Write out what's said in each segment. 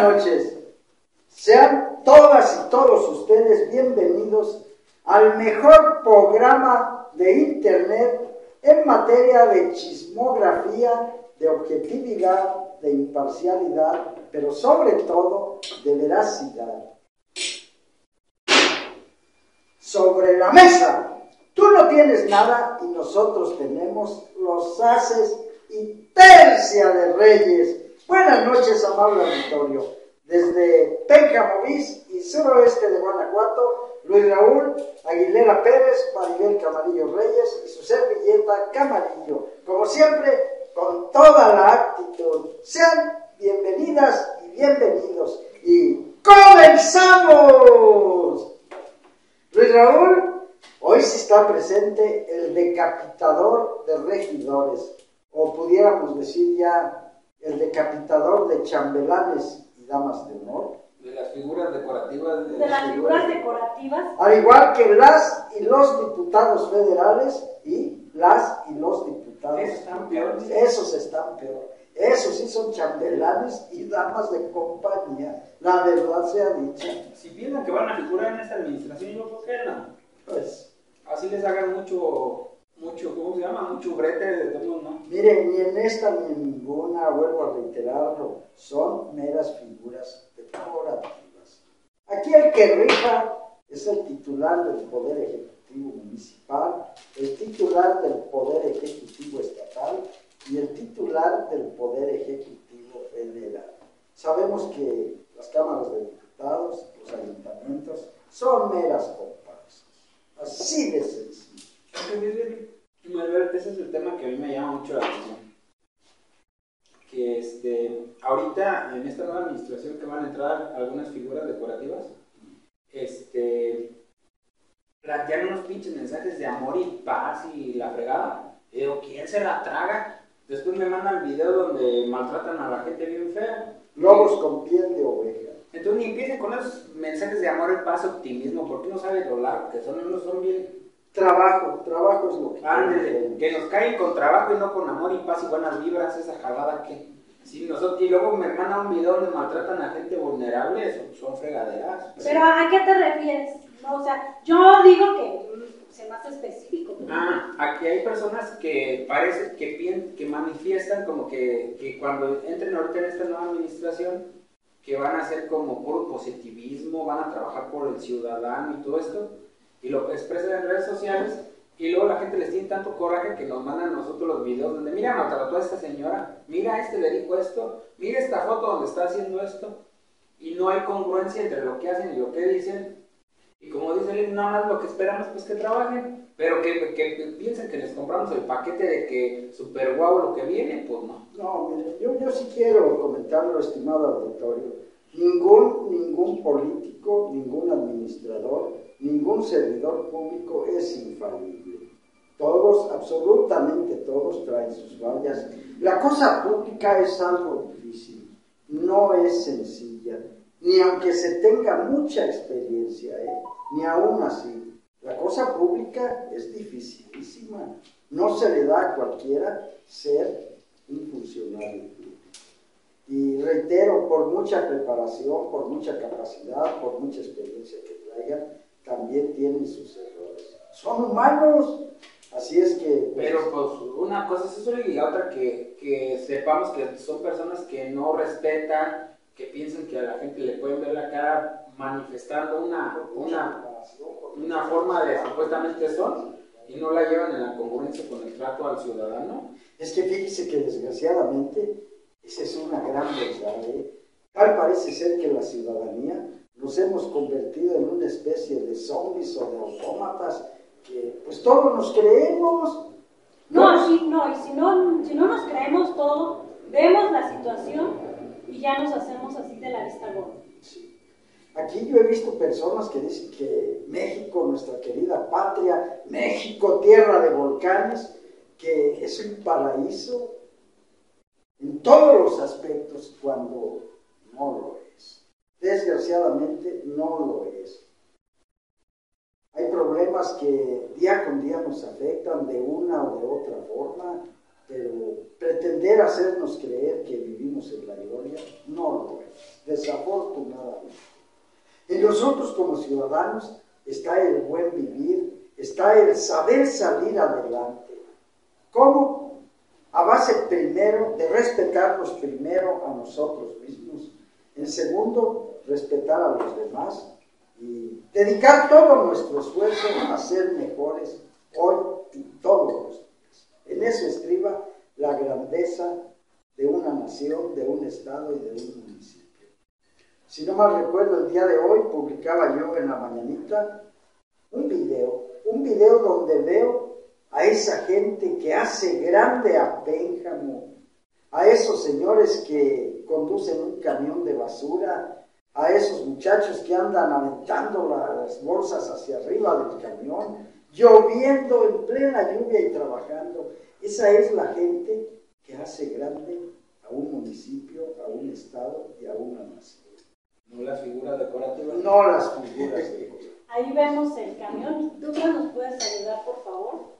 noches. Sean todas y todos ustedes bienvenidos al mejor programa de internet en materia de chismografía, de objetividad, de imparcialidad, pero sobre todo de veracidad. Sobre la mesa, tú no tienes nada y nosotros tenemos los ases y tercia de reyes. Buenas noches, amable auditorio. Desde Penca-Movís y suroeste de Guanajuato, Luis Raúl Aguilera Pérez, Maribel Camarillo Reyes y su servilleta Camarillo. Como siempre, con toda la actitud. Sean bienvenidas y bienvenidos. Y ¡comenzamos! Luis Raúl, hoy sí está presente el decapitador de regidores, o pudiéramos decir ya el decapitador de chambelanes y damas de honor. De las figuras decorativas. De las figuras decorativas. Al igual que las y los diputados federales y las y los diputados. Están peores. Esos están peor. Esos sí son chambelanes y damas de compañía. La verdad sea dicha. Si piensan que van a figurar en esta administración, yo por qué no. Pues, así les hagan mucho, ¿cómo se llama? Mucho brete de todo, ¿no? miren, ni en esta ni en ninguna, vuelvo a reiterarlo, son meras figuras decorativas. Aquí el que rifa es el titular del Poder Ejecutivo Municipal, el titular del Poder Ejecutivo Estatal y el titular del Poder Ejecutivo Federal. Sabemos que las cámaras de diputados, los ayuntamientos, son meras comparsas. Así de sencillo. Ese es el tema que a mí me llama mucho la atención. Que ahorita en esta nueva administración que van a entrar algunas figuras decorativas, plantean unos pinches mensajes de amor y paz y la fregada. Y digo, ¿quién se la traga? Después me mandan videos donde maltratan a la gente bien fea. Lobos con piel de oveja. Entonces ni empiecen con esos mensajes de amor y paz, optimismo, porque no saben lo largo que son, no son bien. Trabajo es lo que... Ándale, que nos caen con trabajo y no con amor y paz y buenas vibras, esa jalada que... Sí, nosotros, y luego me mandan un video donde maltratan a gente vulnerable, son fregaderas. Pero ¿a qué te refieres? No, o sea, yo digo que sea más específico. Aquí hay personas que parece que manifiestan como que cuando entren ahorita en esta nueva administración, que van a hacer como puro positivismo, van a trabajar por el ciudadano y todo esto, y lo expresan en redes sociales, y luego la gente les tiene tanto coraje que nos mandan a nosotros los videos donde, mira, maltrató a esta señora, mira, le dijo esto, mira esta foto donde está haciendo esto, y no hay congruencia entre lo que hacen y lo que dicen, y como dicen, nada más lo que esperamos pues que trabajen, pero que piensen que les compramos el paquete de que super guau lo que viene, pues no. No, mire, yo sí quiero comentarlo, estimado auditorio. Ningún político, ningún administrador, ningún servidor público es infalible. Todos, absolutamente todos, traen sus fallas. La cosa pública es algo difícil, no es sencilla, ni aunque se tenga mucha experiencia, ni aún así. La cosa pública es dificilísima. No se le da a cualquiera ser un funcionario público. Y reitero, por mucha preparación, por mucha capacidad, por mucha experiencia que traigan, también tienen sus errores. Son humanos, así es que... Pero pues una cosa es eso y la otra que sepamos que son personas que no respetan, que piensan que a la gente le pueden ver la cara manifestando una forma de supuestamente son y no la llevan en la congruencia con el trato al ciudadano. Es que fíjese que desgraciadamente esa es una gran verdad. Tal parece ser que la ciudadanía nos hemos convertido en una especie de zombies o de autómatas que pues todos nos creemos. Y si no nos creemos todo, vemos la situación y ya nos hacemos así de la vista gorda. Sí. Aquí yo he visto personas que dicen que México, nuestra querida patria, México, tierra de volcanes, que es un paraíso en todos los aspectos, cuando no lo es. Desgraciadamente no lo es. Hay problemas que día con día nos afectan de una o de otra forma, pero pretender hacernos creer que vivimos en la gloria no lo es. desafortunadamente. En nosotros como ciudadanos está el buen vivir, está el saber salir adelante. ¿Cómo? A base primero de respetarnos primero a nosotros mismos. En segundo, respetar a los demás y dedicar todo nuestro esfuerzo a ser mejores hoy y todos los días. En eso estriba la grandeza de una nación, de un estado y de un municipio. Si no mal recuerdo, el día de hoy publicaba yo en la mañanita un video donde veo a esa gente que hace grande a Pénjamo, a esos señores que conducen un camión de basura, a esos muchachos que andan aventando las bolsas hacia arriba del camión, lloviendo en plena lluvia y trabajando. Esa es la gente que hace grande a un municipio, a un estado y a una nación. No las figuras decorativas. No las figuras decorativas. Ahí vemos el camión. ¿Tú nos puedes ayudar, por favor?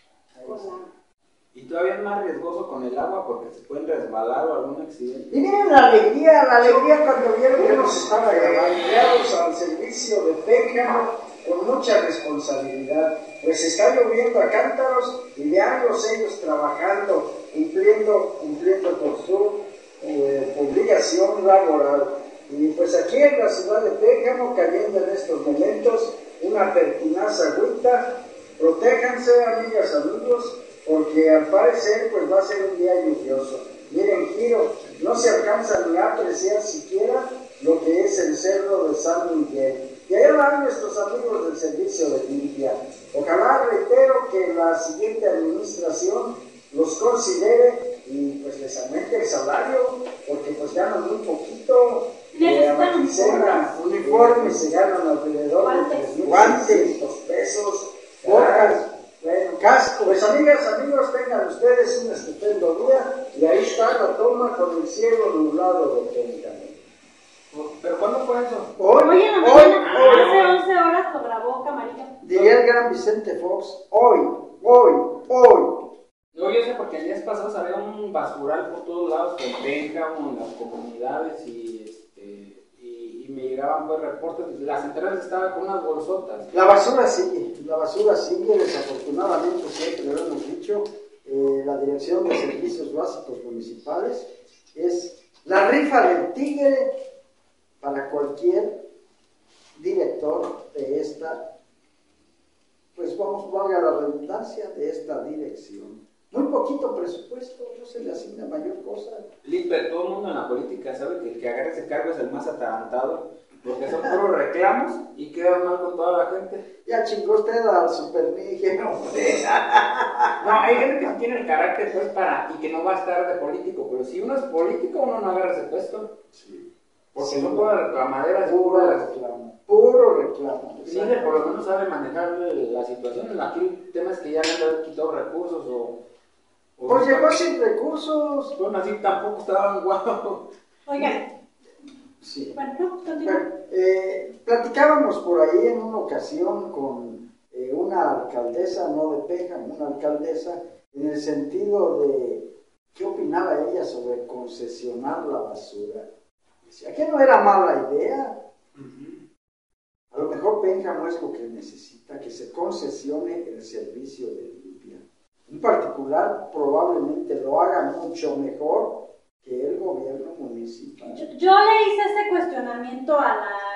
Y todavía es más riesgoso con el agua porque se pueden resbalar o algún accidente. Y miren la alegría cuando vieron que nos estaba enviados al servicio de Pénjamo con mucha responsabilidad. Pues está lloviendo a cántaros y veanlos ellos trabajando, cumpliendo con su obligación laboral. Y pues aquí en la ciudad de Pénjamo, cayendo en estos momentos una pertinaz agüita. Protéjanse, amigas, amigos, porque al parecer pues va a ser un día lluvioso. Miren, Giro, no se alcanza ni a apreciar siquiera lo que es el cerro de San Miguel. Y allá van nuestros amigos del servicio de limpia. Ojalá, reitero, que la siguiente administración los considere y pues les aumente el salario, porque pues ganan muy poquito. A la quincena, uniformes se ganan alrededor de 3,600 pesos. Botas, bueno, casco. Pues amigas, amigos, tengan ustedes un estupendo día y ahí está la toma con el cielo nublado de Pénjamo. ¿Pero cuándo fue eso? Hoy en la mañana, hace 11 horas lo grabó Camarilla. Diría el gran Vicente Fox, hoy. No, yo sé porque el día pasado había un basural por todos lados con Pénjamo, en las comunidades y me llegaban pues reportes, las entradas estaban con unas bolsotas. La basura sigue, desafortunadamente siempre lo hemos dicho, la Dirección de Servicios Básicos Municipales es la rifa del tigre para cualquier director de esta, pues valga la redundancia, de esta dirección. Muy poquito presupuesto, no se le asigna mayor cosa. Pero todo el mundo en la política sabe que el que agarra ese cargo es el más atarantado, porque son puros reclamos y quedan mal con toda la gente. Ya chingó usted al supernígeno. No, hay gente que tiene el carácter pues y que no va a estar de político, pero si uno es político uno no agarra ese puesto. Sí. Porque Sí, son todas reclamaderas. Puro reclamo. Líder por lo menos sabe manejar la situación. Aquí el tema es que ya le han quitado recursos pues llegó sin recursos. Bueno, así tampoco estaban guapos. Oigan. Sí. Bueno, platicábamos por ahí en una ocasión con una alcaldesa, no de Pénjamo, una alcaldesa, en el sentido de qué opinaba ella sobre concesionar la basura. Decía que no era mala idea. A lo mejor Pénjamo es lo que necesita, que se concesione el servicio de limpia. En particular, probablemente lo haga mucho mejor que el gobierno municipal. Yo le hice ese cuestionamiento a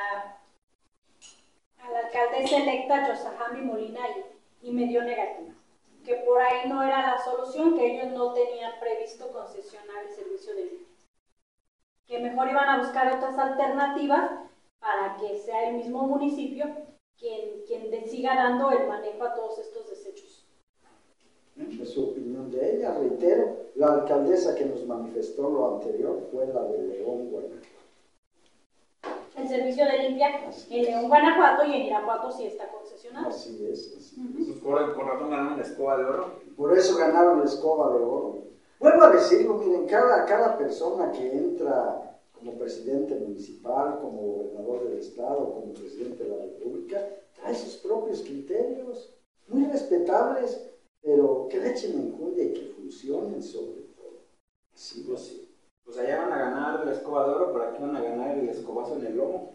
la alcaldesa electa Yosahami Molina y me dio negativa. Que por ahí no era la solución, que ellos no tenían previsto concesionar el servicio de limpia. Que mejor iban a buscar otras alternativas para que sea el mismo municipio quien le siga dando el manejo a todos estos desechos. Es su opinión de ella, reitero, la alcaldesa que nos manifestó lo anterior fue la de León, Guanajuato. El servicio de limpia en León, Guanajuato, y en Irapuato sí está concesionado. Así es. Por razón ganaron la escoba de oro. Por eso ganaron la escoba de oro. Vuelvo a decirlo, miren, cada persona que entra como presidente municipal, como gobernador del estado, como presidente de la república, trae sus propios criterios, muy respetables, pero que le echen enjundia y que funcionen sobre todo. Sí. pues allá van a ganar la escoba de oro, pero aquí van a ganar el escobazo en el lomo.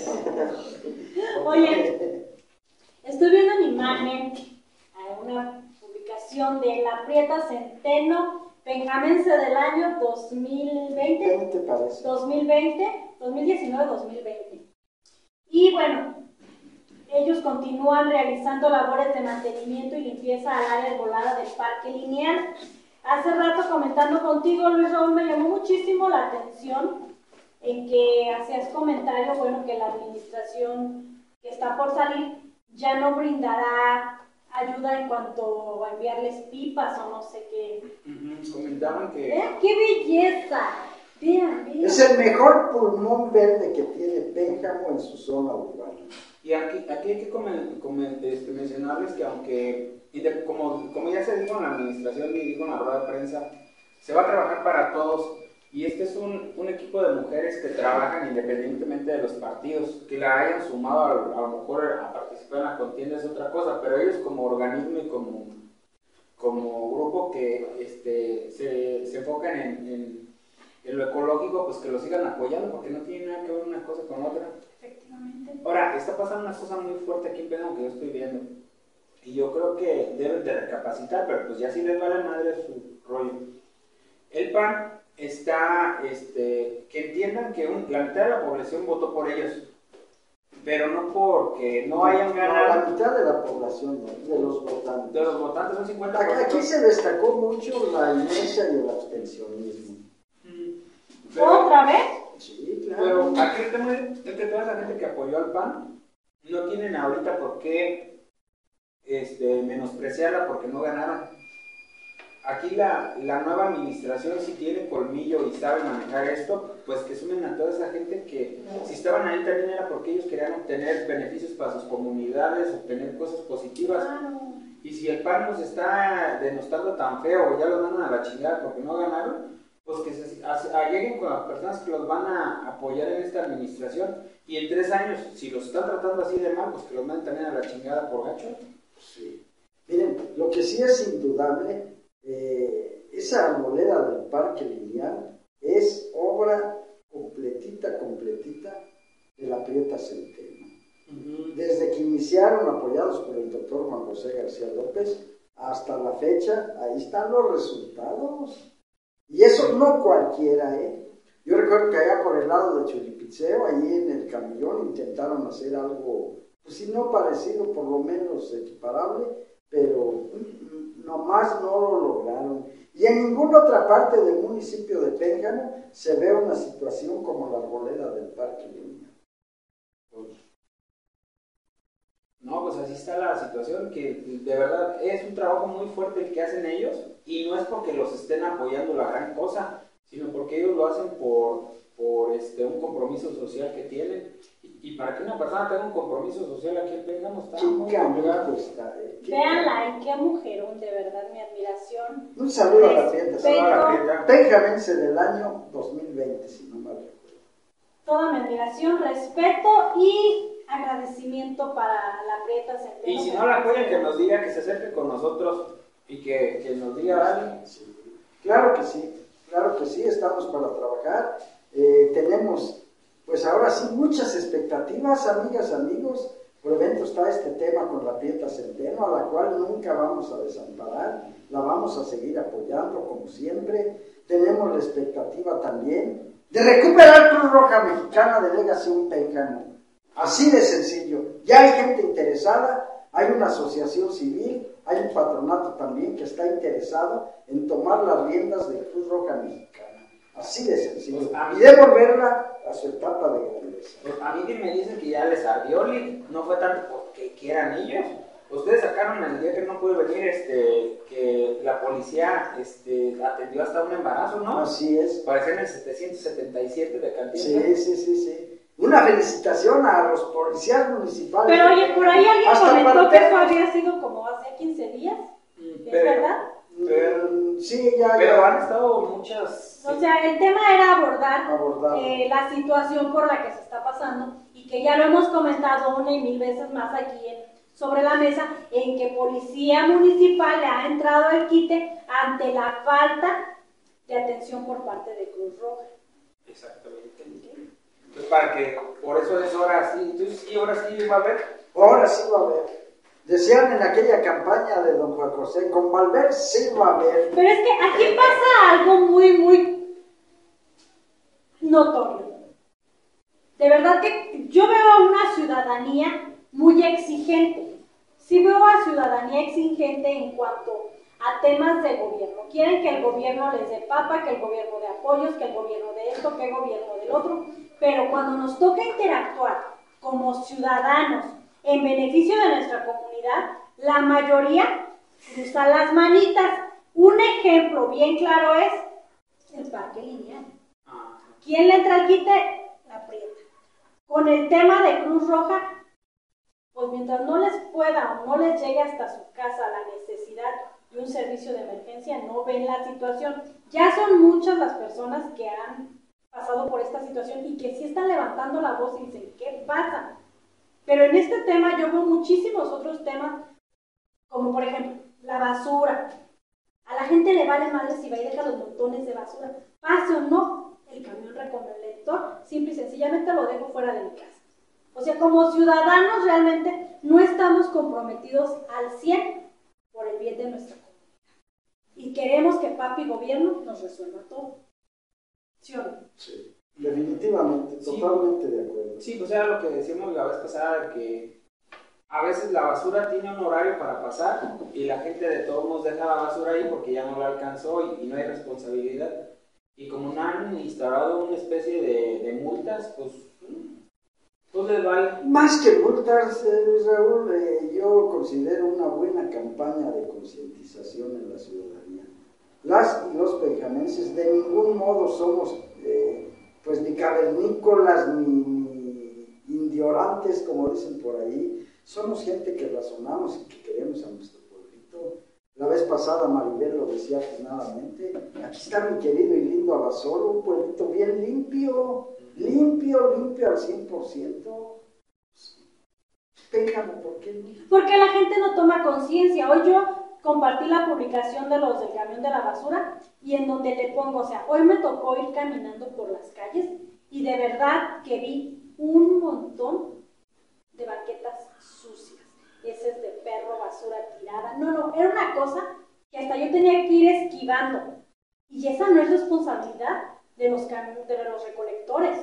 Oye, estoy viendo en imagen una publicación de la Prieta Centeno Benjamense del año 2020. ¿Qué te parece? 2019-2020. Y bueno, ellos continúan realizando labores de mantenimiento y limpieza al área arbolada del Parque Lineal. Hace rato comentando contigo, Luis Raúl, me llamó muchísimo la atención en que hacías comentario, bueno, que la administración que está por salir ya no brindará ayuda en cuanto a enviarles pipas o no sé qué. Comentaban que... Vean qué belleza. Vean. Es el mejor pulmón verde que tiene Pénjamo en su zona urbana. Y aquí hay que mencionarles que aunque, como ya se dijo en la administración y dijo en la rueda de prensa, se va a trabajar para todos. Y este es un equipo de mujeres que trabajan independientemente de los partidos, que la hayan sumado a lo mejor a participar en la contienda es otra cosa, pero ellos como organismo y como grupo que se enfocan en lo ecológico, pues que lo sigan apoyando, porque no tiene nada que ver una cosa con otra. Efectivamente. Ahora, está pasando una cosa muy fuerte aquí en Pénjamo que yo estoy viendo, y yo creo que deben de recapacitar, pero pues ya si les vale madre su rollo. El PAN está, que entiendan que la mitad de la población votó por ellos, pero no porque no hayan ganado. No, la mitad de la población, ¿no? De los votantes. De los votantes son 50%. Aquí se destacó mucho la inercia y el abstencionismo. ¿Otra vez? Sí, claro. Pero aquí el tema es que toda esa gente que apoyó al PAN no tienen ahorita por qué menospreciarla porque no ganaron. Aquí la nueva administración, si tiene colmillo y sabe manejar esto, pues que sumen a toda esa gente que si estaban ahí también era porque ellos querían obtener beneficios para sus comunidades, obtener cosas positivas. Y si el PAN nos está denostando tan feo, ya los mandan a la chingada porque no ganaron, pues que lleguen con las personas que los van a apoyar en esta administración. Y en 3 años, si los están tratando así de mal, pues que los manden también a la chingada por gacho. Sí. Miren, lo que sí es indudable, esa arboleda del Parque Lineal es obra completita de la Prieta Centeno. Desde que iniciaron, apoyados por el doctor Juan José García López, hasta la fecha, ahí están los resultados. Y eso no cualquiera, ¿eh? Yo recuerdo que allá por el lado de Churipitzeo, ahí en el Camellón, intentaron hacer algo, pues si no parecido, por lo menos equiparable, pero nomás no lo lograron. Y en ninguna otra parte del municipio de Pénjamo se ve una situación como la arboleda del Parque Lineal. No, pues así está la situación, que de verdad es un trabajo muy fuerte el que hacen ellos, y no es porque los estén apoyando la gran cosa, sino porque ellos lo hacen por un compromiso social que tienen. Y para que una persona tenga un compromiso social aquí en Pénjamo está muy complicado. Véanla, qué mujerón, de verdad, mi admiración. Un saludo a la Prieta. Respeto. Pénjamense del año 2020, si no mal recuerdo. Toda mi admiración, respeto y agradecimiento para la Prieta Centeno. Y si no la apoyan, que nos diga, que se acerque con nosotros y que nos diga, vale. Sí. Claro que sí, estamos para trabajar. Tenemos, pues ahora sí, muchas expectativas, amigas, amigos. Por dentro está este tema con la Prieta Centeno, a la cual nunca vamos a desamparar, la vamos a seguir apoyando como siempre. Tenemos la expectativa también de recuperar Cruz Roja Mexicana Delegación Pénjamo. Así de sencillo. Ya hay gente interesada, hay una asociación civil, hay un patronato también que está interesado en tomar las riendas de Cruz Roja Mexicana. Así de sencillo. Y devolverla a su etapa de grandeza. A mí que me dicen que ya les ardió, no fue tanto porque quieran ellos. Ustedes sacaron el día que no pude venir, que la policía atendió hasta un embarazo, ¿no? Así es. Parecía en el 777 de Cantinflas. Sí. Una felicitación a los policías municipales. Pero oye, por ahí alguien comentó que eso había sido como hace 15 días. ¿Es verdad? Sí, ya. Pero han estado muchas. O sea, el tema era abordar la situación por la que se está pasando y que ya lo hemos comentado una y mil veces más aquí sobre la mesa, en que policía municipal le ha entrado el quite ante la falta de atención por parte de Cruz Roja. Exactamente. Entonces, para que, por eso es ahora sí, entonces sí, ahora sí va a haber. Ahora sí va a haber. Decían en aquella campaña de don Juan José, con Valverde sí va a haber. Pero es que aquí pasa algo muy notorio. De verdad que yo veo a una ciudadanía muy exigente. Sí veo a ciudadanía exigente en cuanto a temas de gobierno. Quieren que el gobierno les dé papa, que el gobierno de apoyos, que el gobierno de esto, que el gobierno del otro. Pero cuando nos toca interactuar como ciudadanos en beneficio de nuestra comunidad, la mayoría cruza las manitas. Un ejemplo bien claro es el parque lineal. ¿Quién le entra al quite? La aprieta. Con el tema de Cruz Roja, pues mientras no les pueda o no les llegue hasta su casa la necesidad de un servicio de emergencia, no ven la situación. Ya son muchas las personas que han pasado por esta situación y que sí están levantando la voz y dicen, ¿qué pasa? Pero en este tema yo veo muchísimos otros temas, como por ejemplo, la basura. A la gente le vale madre si va y deja los montones de basura. Pase o no, el camión recolector, simple y sencillamente lo dejo fuera de mi casa. O sea, como ciudadanos realmente no estamos comprometidos al 100 por el bien de nuestra comunidad. Y queremos que papi gobierno nos resuelva todo. ¿Sí o no? Sí, definitivamente, Sí. totalmente de acuerdo. Sí, pues era lo que decíamos la vez pasada, que a veces la basura tiene un horario para pasar y la gente de todos modos deja la basura ahí porque ya no la alcanzó y no hay responsabilidad. Y como no han instaurado una especie de multas, pues les vale. Más que multas, Luis Raúl, yo considero una buena campaña de concientización en la ciudadanía. Las y los benjamenses de ningún modo somos pues ni cavernícolas ni indiorantes, como dicen por ahí. Somos gente que razonamos y que queremos a nuestro pueblito. La vez pasada Maribel lo decía atinadamente, aquí está mi querido y lindo Abasolo, un pueblito bien limpio al 100%. Pénjamo, ¿por qué no? Porque la gente no toma conciencia. Hoy yo compartí la publicación de los del camión de la basura y en donde le pongo, o sea, hoy me tocó ir caminando por las calles y de verdad que vi un montón de banquetas sucias, heces de perro, basura tirada. No, era una cosa que hasta yo tenía que ir esquivando. Y esa no es responsabilidad de los recolectores.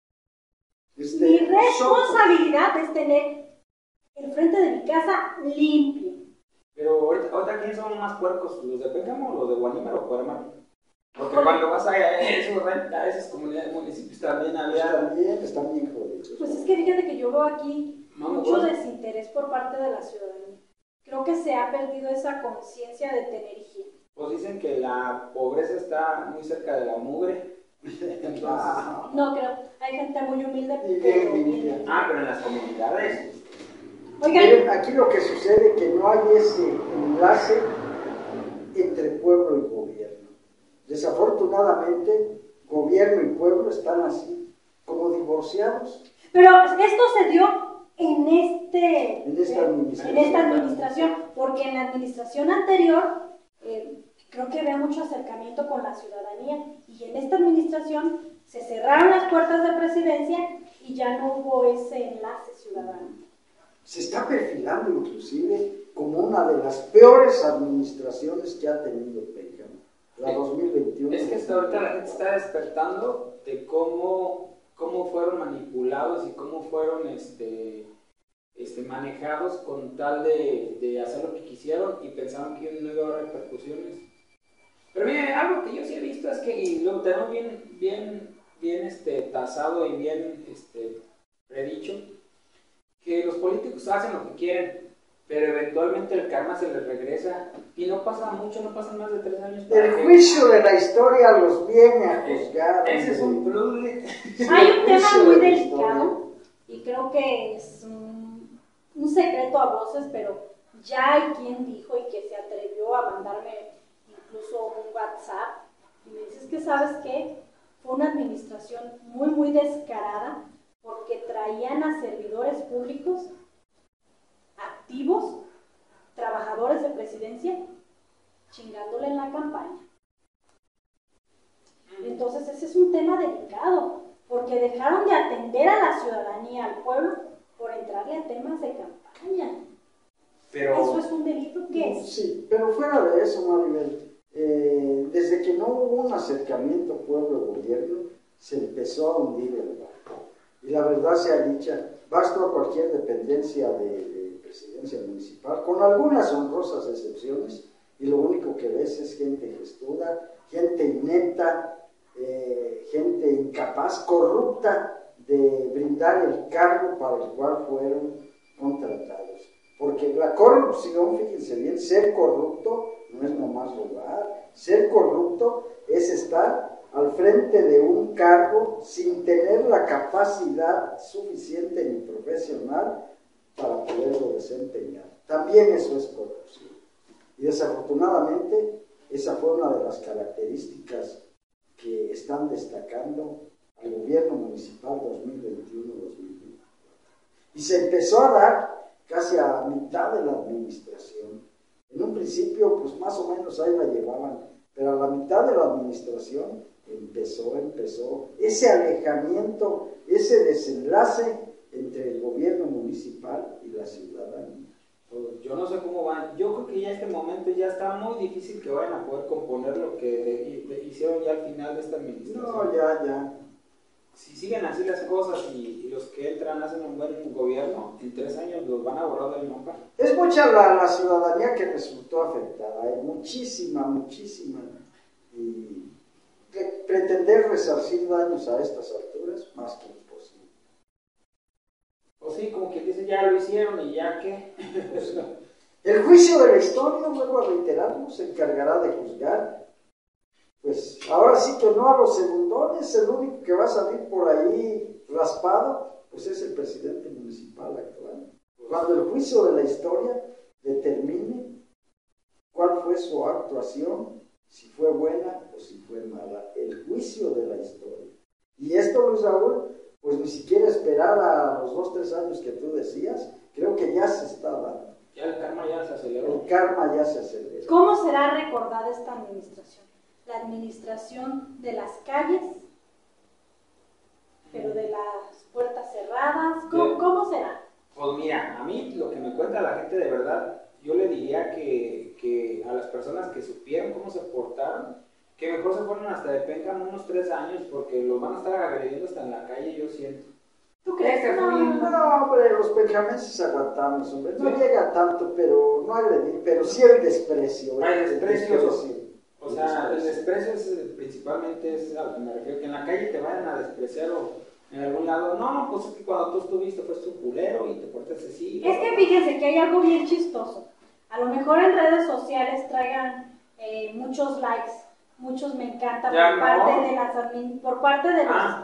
Mi responsabilidad es tener el frente de mi casa limpio. Pero ahorita ¿quiénes son más puercos? ¿Los de Pénjamo o los de Guanímaro o Cuermano? Porque cuando vas a esas comunidades, municipios también había... Están bien jodidos. Pues es que fíjate que yo veo aquí mucho desinterés por parte de la ciudadanía. Creo que se ha perdido esa conciencia de tener higiene. Pues dicen que la pobreza está muy cerca de la mugre. Entonces... No creo, hay gente muy humilde. Pero en las comunidades. Oigan, miren, aquí lo que sucede es que no hay ese enlace entre pueblo y gobierno. Desafortunadamente, gobierno y pueblo están así, como divorciados. pero esto se dio en esta administración, porque en la administración anterior creo que había mucho acercamiento con la ciudadanía y en esta administración se cerraron las puertas de presidencia y ya no hubo ese enlace ciudadano. Se está perfilando inclusive como una de las peores administraciones que ha tenido Pénjamo, la 2021. Es que hasta ahorita la gente está despertando de cómo fueron manipulados y cómo fueron manejados con tal de hacer lo que quisieron y pensaban que no iba a haber repercusiones. Pero mire, algo que yo sí he visto es que, y lo tenemos bien tasado y bien predicho, que los políticos hacen lo que quieren, pero eventualmente el karma se les regresa y no pasa mucho, no pasan más de 3 años. El juicio de la historia los viene a juzgar. Ese es un plus. Hay un tema muy delicado y creo que es un secreto a voces, pero ya hay quien dijo y que se atrevió a mandarme incluso un WhatsApp y me dices que sabes que fue una administración muy descarada porque traían a servidores públicos activos, trabajadores de presidencia, chingándole en la campaña. Entonces ese es un tema delicado, porque dejaron de atender a la ciudadanía, al pueblo, por entrarle a temas de campaña. Pero, ¿eso es un delito? ¿Qué es? Sí, pero fuera de eso, Maribel, desde que no hubo un acercamiento pueblo-gobierno, se empezó a hundir el barco. Y la verdad sea dicha, vas tú a cualquier dependencia de presidencia municipal, con algunas honrosas excepciones, y lo único que ves es gente gestuda, gente inepta, gente incapaz, corrupta de brindar el cargo para el cual fueron contratados. Porque la corrupción, fíjense bien, ser corrupto no es nomás robar, ser corrupto es estar al frente de un cargo sin tener la capacidad suficiente ni profesional para poderlo desempeñar. También eso es corrupción. Y desafortunadamente, esa fue una de las características que están destacando al gobierno municipal 2021-2024. Y se empezó a dar casi a mitad de la administración. En un principio, pues más o menos ahí la llevaban, pero a la mitad de la administración empezó ese alejamiento, ese desenlace entre el gobierno municipal y la ciudadanía. Yo no sé cómo van, yo creo que ya en este momento ya está muy difícil que vayan a poder componer lo que hicieron ya al final de esta administración. No, ya. Si siguen así las cosas y los que entran hacen un buen gobierno, en 3 años los van a borrar del mapa. Es mucha la ciudadanía que resultó afectada, muchísima. Y pretender resarcir daños a estas alturas, más que imposible. O sí, como quien dice, ya lo hicieron y ya que... El juicio de la historia, vuelvo a reiterarlo, se encargará de juzgar. Pues ahora sí que no a los segundones, el único que va a salir por ahí raspado, pues es el presidente municipal actual. Cuando el juicio de la historia determine cuál fue su actuación, si fue buena o si fue mala, el juicio de la historia. Y esto, Luis Raúl, pues ni siquiera esperar a los 2-3 años que tú decías, creo que ya se está dando. Ya el karma ya se aceleró. El karma ya se aceleró. ¿Cómo será recordada esta administración? La administración de las calles, pero de las puertas cerradas, ¿cómo será? Pues mira, a mí lo que me cuenta la gente de verdad, yo le diría que a las personas que supieron cómo se portaron, que mejor se fueron hasta de Pénjamo unos 3 años, porque los van a estar agrediendo hasta en la calle, yo siento. ¿Tú crees que No, hombre, los penjamenses aguantamos, hombre. No llega tanto, pero no agredir, pero sí el desprecio. El desprecio, sí. O sea, el desprecio es, principalmente es a lo que me refiero, que en la calle te vayan a despreciar o en algún lado. No, pues es que cuando tú estuviste fuiste un culero y te portaste así. Es que fíjense que hay algo bien chistoso. A lo mejor en redes sociales traigan muchos likes, muchos me encanta por parte de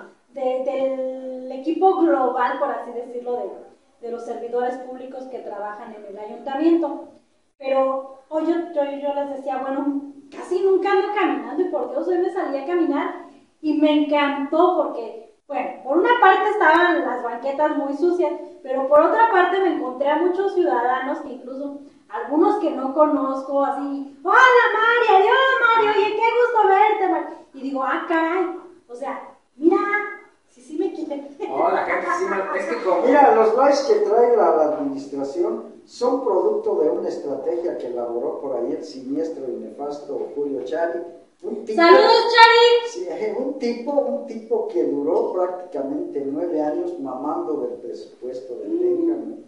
del equipo global, por así decirlo, de los servidores públicos que trabajan en el ayuntamiento. Pero hoy yo les decía, bueno, casi nunca ando caminando y por Dios hoy me salí a caminar y me encantó porque, bueno, por una parte estaban las banquetas muy sucias, pero por otra parte me encontré a muchos ciudadanos que incluso algunos que no conozco, así, hola Mari, adiós Mari, oye, qué gusto verte, Mari. Y digo, caray, o sea, mira, sí me quité. No, la gente sí me... Es que como... Mira, los likes que trae la administración son producto de una estrategia que elaboró por ahí el siniestro y nefasto Julio Chari. ¡Saludos, Chari! Sí, un tipo que duró prácticamente 9 años mamando del presupuesto de Pénjamo.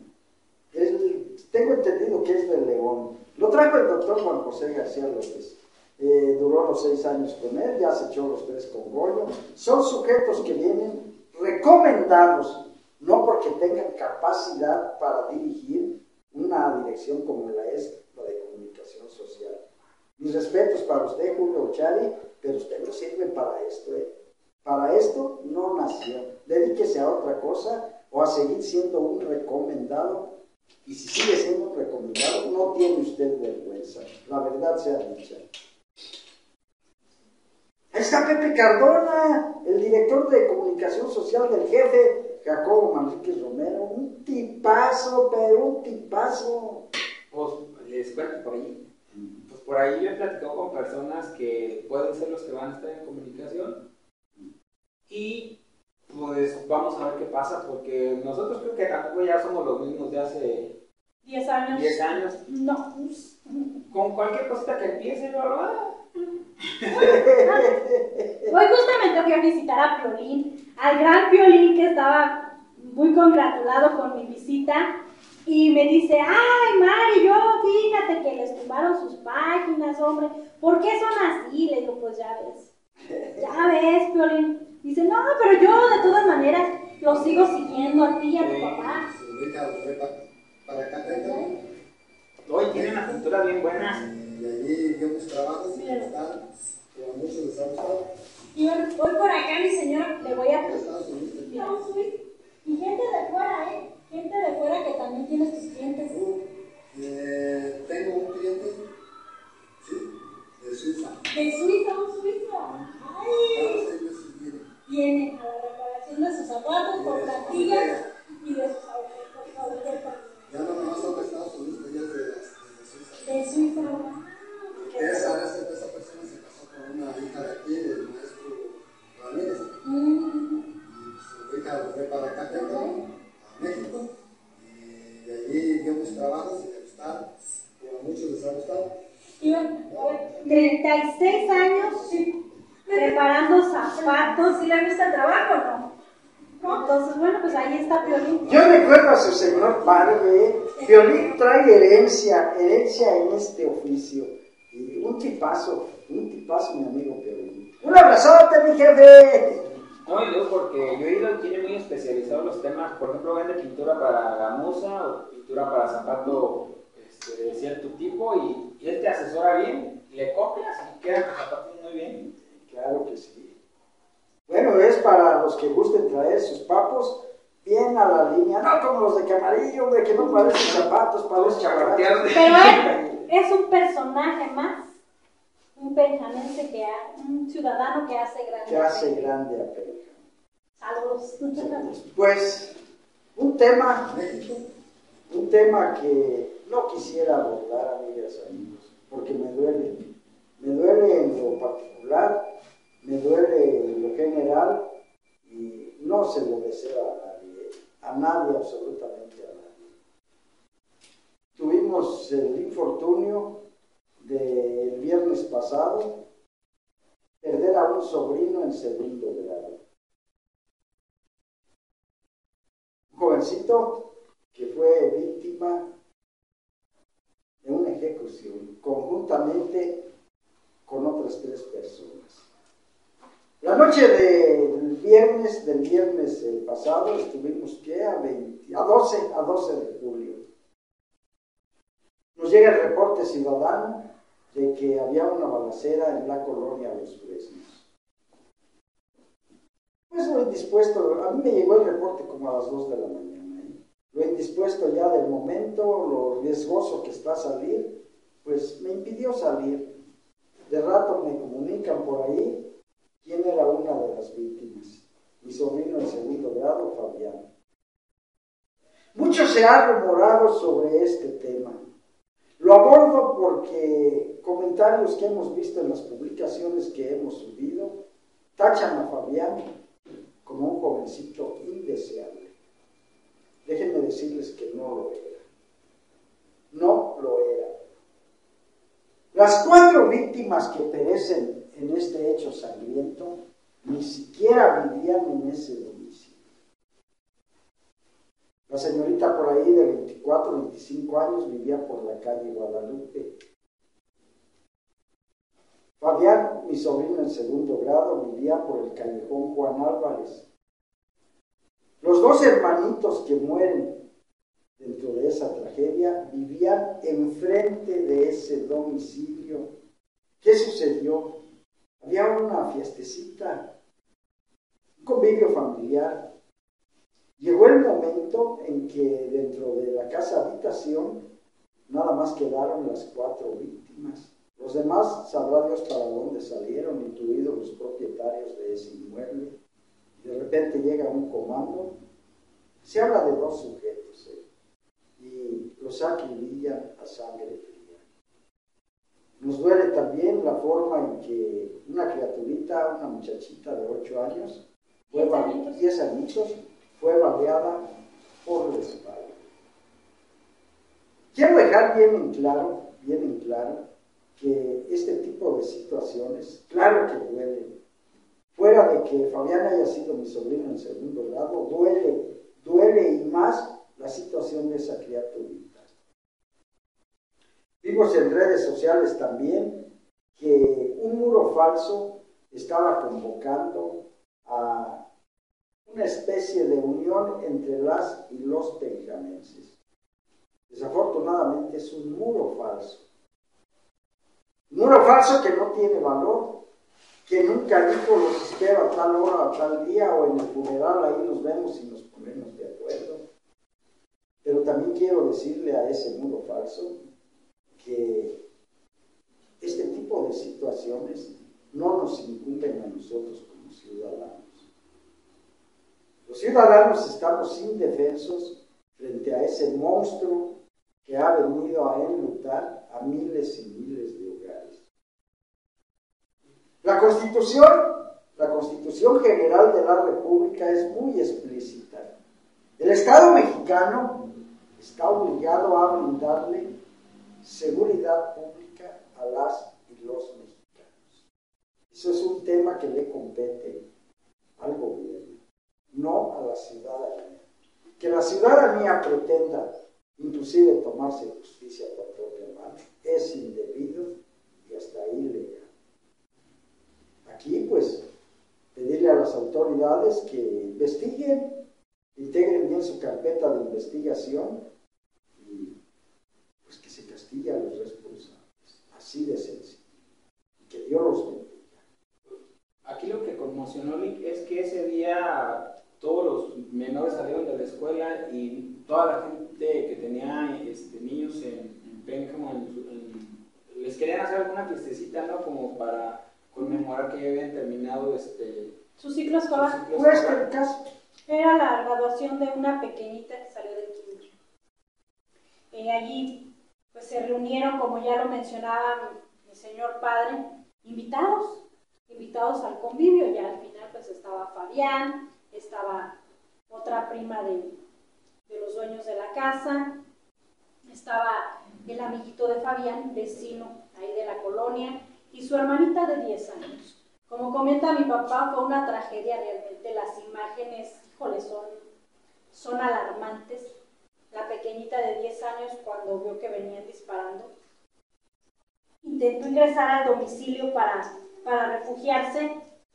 Tengo entendido que es de León. Lo trajo el doctor Juan José García López. Duró los 6 años con él, ya se echó los 3 con Goyo. Son sujetos que vienen recomendados, no porque tengan capacidad para dirigir una dirección como la es la de comunicación social. Mis respetos para usted, Julio Chari, pero usted no sirve para esto. Para esto no nació. Dedíquese a otra cosa o a seguir siendo un recomendado. Y si sigue siendo un recomendado, no tiene usted vergüenza. La verdad sea dicha. Ahí está Pepe Cardona, el director de comunicación social del jefe, Jacobo Manríquez Romero. Un tipazo, pero un tipazo. Pues les cuento por ahí. pues por ahí yo he platicado con personas que pueden ser los que van a estar en comunicación y pues vamos a ver qué pasa, porque nosotros creo que tampoco ya somos los mismos de hace 10 años. 10 años. No. Con cualquier cosita que empiece, yo lo hago. Hoy justamente fui a visitar a Piolín, al gran Piolín, que estaba muy congratulado con mi visita, y me dice, ay Mari, yo fíjate que les tumbaron sus páginas, hombre, ¿por qué son así? Le digo, pues ya ves, Piolín. Dice, no, pero yo de todas maneras los sigo siguiendo a ti y a tu papá. Para acá, ¿no? Hoy tiene una cultura bien buena. Y allí dio mis trabajos y están, como muchos les ha gustado. Y hoy por acá, mi señor, le voy a Estados Unidos. y gente de fuera, gente de fuera que también tiene sus clientes. Tengo un cliente, sí, de Suiza. De Suiza, un suizo. Ay. Cada 6 meses viene. Viene a la reparación de sus zapatos, por plantillas y de sus agujetas. Ya no nomás son de Estados Unidos, ya es de Suiza. De Suiza. Esa persona se casó con una hija de aquí, del maestro Ramírez. Y su hija fue para acá, a México. Y de allí dio mis trabajos y le gustaron. Como a muchos les ha gustado. Iban 36 años preparando zapatos. ¿Sí le gusta el trabajo o no? Entonces, bueno, pues ahí está Piolín. Yo recuerdo a su señor padre, Piolín trae herencia en este oficio. Y un tipazo, mi amigo Piolín. ¡Un abrazote, mi jefe! No, y luego porque yo he ido, tiene muy especializados los temas, por ejemplo, vende pintura para gamuza o pintura para zapato de cierto tipo y él te asesora bien, le copias y quedan los zapatos muy bien. Claro que sí. Bueno, es para los que gusten traer sus papos bien a la línea, no como los de Camarillo, de que no parecen zapatos, parecen chavarteados. Pero él es un personaje más, un benjamense un ciudadano que hace grande. A Pénjamo. Saludos. Pues, un tema que no quisiera abordar, amigas y amigos, porque me duele en lo particular, me duele en lo general y no se lo deseo a nadie, absolutamente a nadie. Tuvimos el infortunio del viernes pasado, perder a un sobrino en segundo grado. Un jovencito que fue víctima de una ejecución conjuntamente con otras 3 personas. La noche del viernes pasado estuvimos a 12 de julio. Nos llega el reporte ciudadano de que había una balacera en la colonia Los Fresnos. Pues lo indispuesto, a mí me llegó el reporte como a las 2 de la mañana. Lo indispuesto ya del momento, lo riesgoso que está salir, pues me impidió salir. De rato me comunican por ahí quién era una de las víctimas. Mi sobrino en segundo grado, Fabián. Mucho se ha rumorado sobre este tema. Lo abordo porque comentarios que hemos visto en las publicaciones que hemos subido tachan a Fabián como un jovencito indeseable. Déjenme decirles que no lo era. No lo era. Las 4 víctimas que perecen en este hecho sangriento ni siquiera vivían en ese domicilio. La señorita por ahí de 24, 25 años vivía por la calle Guadalupe. Fabián, mi sobrino en segundo grado, vivía por el callejón Juan Álvarez. Los 2 hermanitos que mueren dentro de esa tragedia vivían enfrente de ese domicilio. ¿Qué sucedió? Había una fiestecita, un convivio familiar. Llegó el momento en que dentro de la casa habitación nada más quedaron las 4 víctimas. Los demás, sabrá Dios para dónde salieron, incluidos los propietarios de ese inmueble. De repente llega un comando, se habla de 2 sujetos, y los acribillan a sangre fría. Nos duele también la forma en que una criaturita, una muchachita de 8 años, 10 añitos, fue baleada por la espalda. Quiero dejar bien en claro, que este tipo de situaciones, claro que duelen. Fuera de que Fabián haya sido mi sobrino en segundo grado, duele y más la situación de esa criaturita. Vimos en redes sociales también que un muro falso estaba convocando a una especie de unión entre las y los benjamenses. Desafortunadamente es un muro falso. Un muro falso que no tiene valor, que nunca dijo los espero a tal hora, a tal día, o en el funeral ahí nos vemos y nos ponemos de acuerdo. Pero también quiero decirle a ese muro falso que este tipo de situaciones no nos incumben a nosotros como ciudadanos. Los ciudadanos estamos indefensos frente a ese monstruo que ha venido a enlutar a miles y miles de hogares. La Constitución General de la República es muy explícita. El Estado mexicano está obligado a brindarle seguridad pública a las y los mexicanos. Eso es un tema que le compete al gobierno, no a la ciudadanía. Que la ciudadanía pretenda inclusive tomarse justicia por propia mano es indebido y hasta ilegal. Aquí, pues, pedirle a las autoridades que investiguen, integren bien su carpeta de investigación y pues que se castigue a los responsables. Así de sencillo. Que Dios los bendiga. Aquí lo que conmocionó es que ese día todos los menores salieron de la escuela y toda la gente que tenía niños en Pénjamo les querían hacer alguna fiestecita, ¿no? Como para conmemorar que ya habían terminado su ciclo escolar. Pues el caso Era la graduación de una pequeñita que salió del kinder. Allí pues se reunieron, como ya lo mencionaba mi señor padre, invitados al convivio. Ya al final pues estaba Fabián, estaba otra prima de los dueños de la casa, estaba el amiguito de Fabián, vecino ahí de la colonia, y su hermanita de 10 años. Como comenta mi papá, fue una tragedia realmente. Las imágenes, híjole, son alarmantes. La pequeñita de 10 años, cuando vio que venían disparando, intentó ingresar al domicilio para refugiarse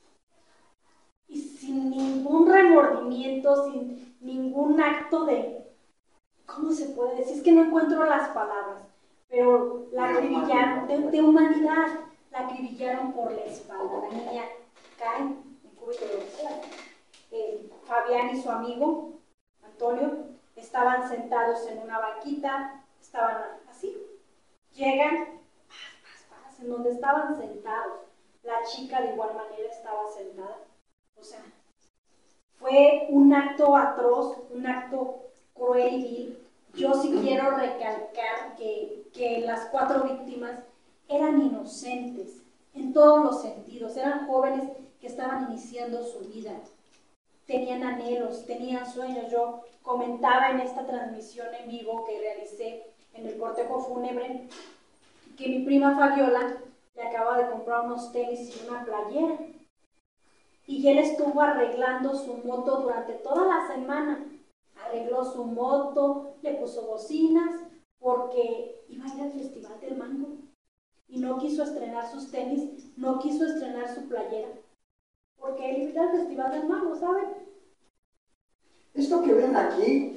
y sin ningún remordimiento, sin ningún acto de, ¿cómo se puede decir? Es que no encuentro las palabras, pero la acribillaron, de humanidad, la acribillaron por la espalda. La niña cae en cúbito de oxígeno. Fabián y su amigo, Antonio, estaban sentados en una banquita, estaban así. Llegan, en donde estaban sentados. La chica de igual manera estaba sentada. O sea, fue un acto atroz, un acto cruel y vil. Yo sí quiero recalcar que las 4 víctimas eran inocentes en todos los sentidos. Eran jóvenes que estaban iniciando su vida. Tenían anhelos, tenían sueños. Yo comentaba en esta transmisión en vivo que realicé en el cortejo fúnebre que mi prima Fabiola le acaba de comprar unos tenis y una playera. Y él estuvo arreglando su moto durante toda la semana. Arregló su moto, le puso bocinas, porque iba a ir al Festival del Mango. Y no quiso estrenar sus tenis, no quiso estrenar su playera, porque él iba al Festival del Mango, ¿saben? Esto que ven aquí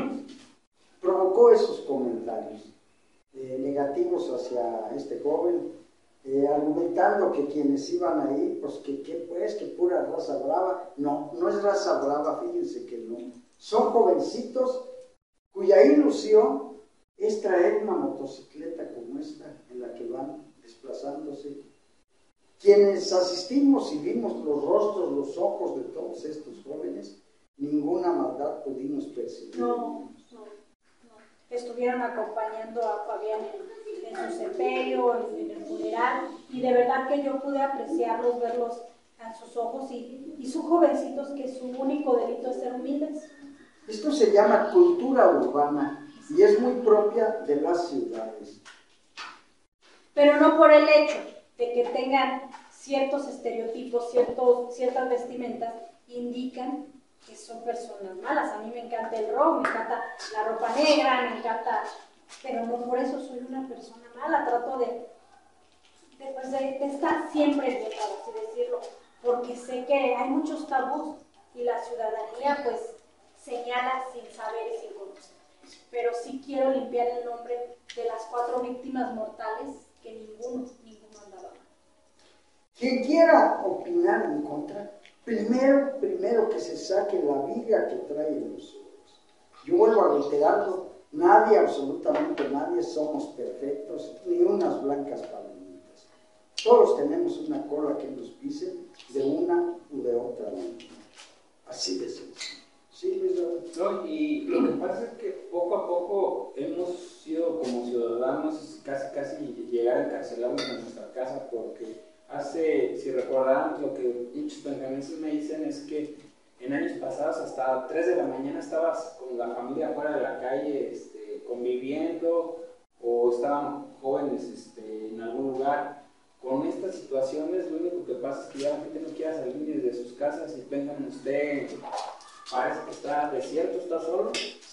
provocó esos comentarios negativos hacia este joven, argumentando que quienes iban ahí, pues que pura raza brava. No, no es raza brava, fíjense que no. Son jovencitos cuya ilusión es traer una motocicleta como esta, en la que van desplazándose. Quienes asistimos y vimos los rostros, los ojos de todos estos jóvenes, ninguna maldad pudimos percibir. No. Estuvieron acompañando a Fabián en su sepelio, en el funeral, y de verdad que yo pude apreciarlos, verlos a sus ojos, y son jovencitos que su único delito es ser humildes. Esto se llama cultura urbana y es muy propia de las ciudades. Pero no por el hecho de que tengan ciertos estereotipos, ciertas vestimentas, indican que son personas malas. A mí me encanta el rock, me encanta la ropa negra, me encanta, pero no por eso soy una persona mala. Trato de estar siempre bien, por así decirlo, porque sé que hay muchos tabús y la ciudadanía pues señala sin saber y sin conocer. Pero sí quiero limpiar el nombre de las 4 víctimas mortales que ninguno andaba mal. Quien quiera opinar en contra, primero que se saque la viga que trae en los ojos. Yo vuelvo a reiterarlo, nadie, absolutamente nadie, somos perfectos, ni unas blancas palomitas. Todos tenemos una cola que nos pise de una u de otra manera. Así de sencillo. Sí, no, y lo que pasa es que poco a poco hemos sido como ciudadanos casi llegar a encarcelarnos en nuestra casa, porque si recordarán, lo que muchos benjamenses me dicen es que en años pasados hasta 3 de la mañana estabas con la familia fuera de la calle conviviendo, o estaban jóvenes en algún lugar. Con estas situaciones lo único que pasa es que ya la gente no quiere salir ni de sus casas, y vengan usted, parece que está desierto, está solo,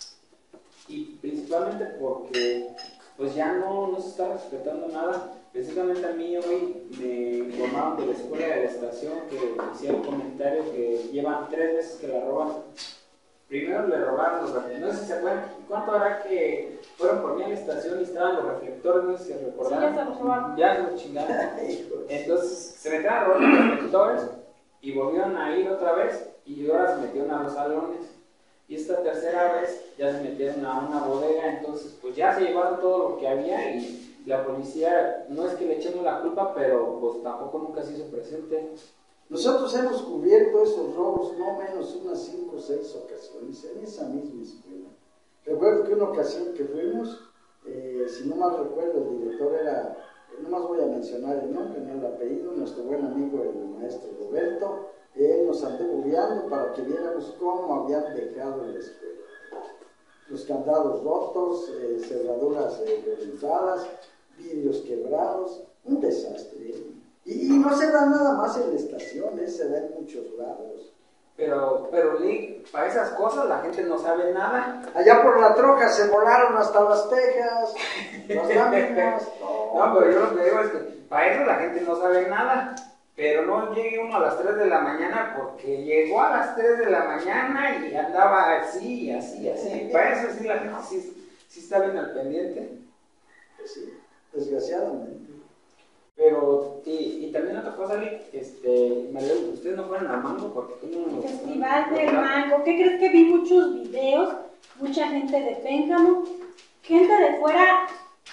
y principalmente porque pues ya no se está respetando nada. Precisamente a mí hoy me informaron de la escuela de la estación que hicieron el comentario que llevan 3 veces que la roban. Primero le robaron los reflectores, no sé si se acuerdan, ¿cuánto hará que fueron por mí a la estación y estaban los reflectores? No sé si se recordaron. Sí, ya se los robaron. Ya se los chingaron. Entonces se metieron a robar los reflectores y volvieron a ir otra vez, y ahora se metieron a los salones, y esta tercera vez ya se metieron a una bodega. Entonces pues ya se llevaron todo lo que había, y la policía, no es que le echemos la culpa, pero pues tampoco nunca se hizo presente. Nosotros hemos cubierto esos robos no menos unas 5 o 6 ocasiones en esa misma escuela. Recuerdo que una ocasión que fuimos, si no mal recuerdo, el director era, no más voy a mencionar el nombre, no el apellido, nuestro buen amigo el maestro Roberto. Él nos anduvo guiando para que viéramos cómo habían dejado la escuela. Los candados rotos, cerraduras reventadas, vidrios quebrados, un desastre. Y no se da nada más en la estación, se da en muchos lados. Pero Lick, para esas cosas la gente no sabe nada. Allá por la troca se volaron hasta las tejas, las láminas. No, pero yo lo que digo es que para eso la gente no sabe nada. Pero no llegue uno a las 3 de la mañana porque llegó a las 3 de la mañana y andaba así. Para eso sí la gente sí está bien al pendiente. Pues sí, desgraciadamente. Pero, y también otra cosa, Lick, Maribel, ustedes no fueron al Mango porque como... Festival del Mango. ¿Qué crees? Que vi muchos videos, mucha gente de Pénjamo, gente de fuera.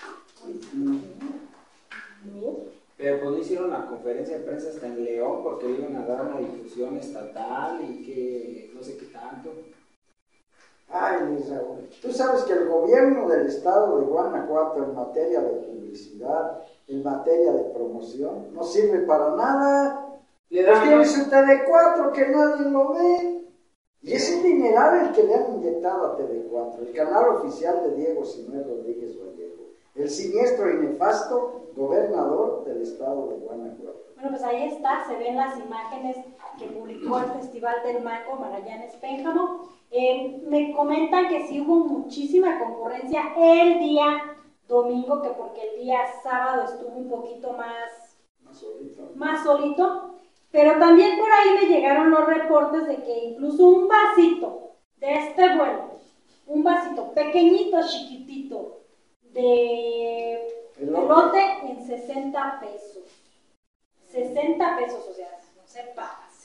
Pero pues no hicieron la conferencia de prensa hasta en León porque le iban a dar una difusión estatal y que no sé qué tanto. Ay, Luis Raúl, tú sabes que el gobierno del estado de Guanajuato en materia de publicidad, en materia de promoción, no sirve para nada. Pues tiene su TV4 que nadie lo ve. Y es el dineral el que le han inyectado a TV4, el canal oficial de Diego Sinué Rodríguez Vallejo, el siniestro y nefasto gobernador del estado de Guanajuato. Bueno, pues ahí está, se ven las imágenes que publicó el Festival del Mango Magallanes Pénjamo. Me comentan que sí hubo muchísima concurrencia el día domingo, que porque el día sábado estuvo un poquito más solito, pero también por ahí me llegaron los reportes de que incluso un vasito de este vuelo, un vasito pequeñito, chiquitito, de elote en 60 pesos. 60 pesos, o sea, no se paga, ¿sí?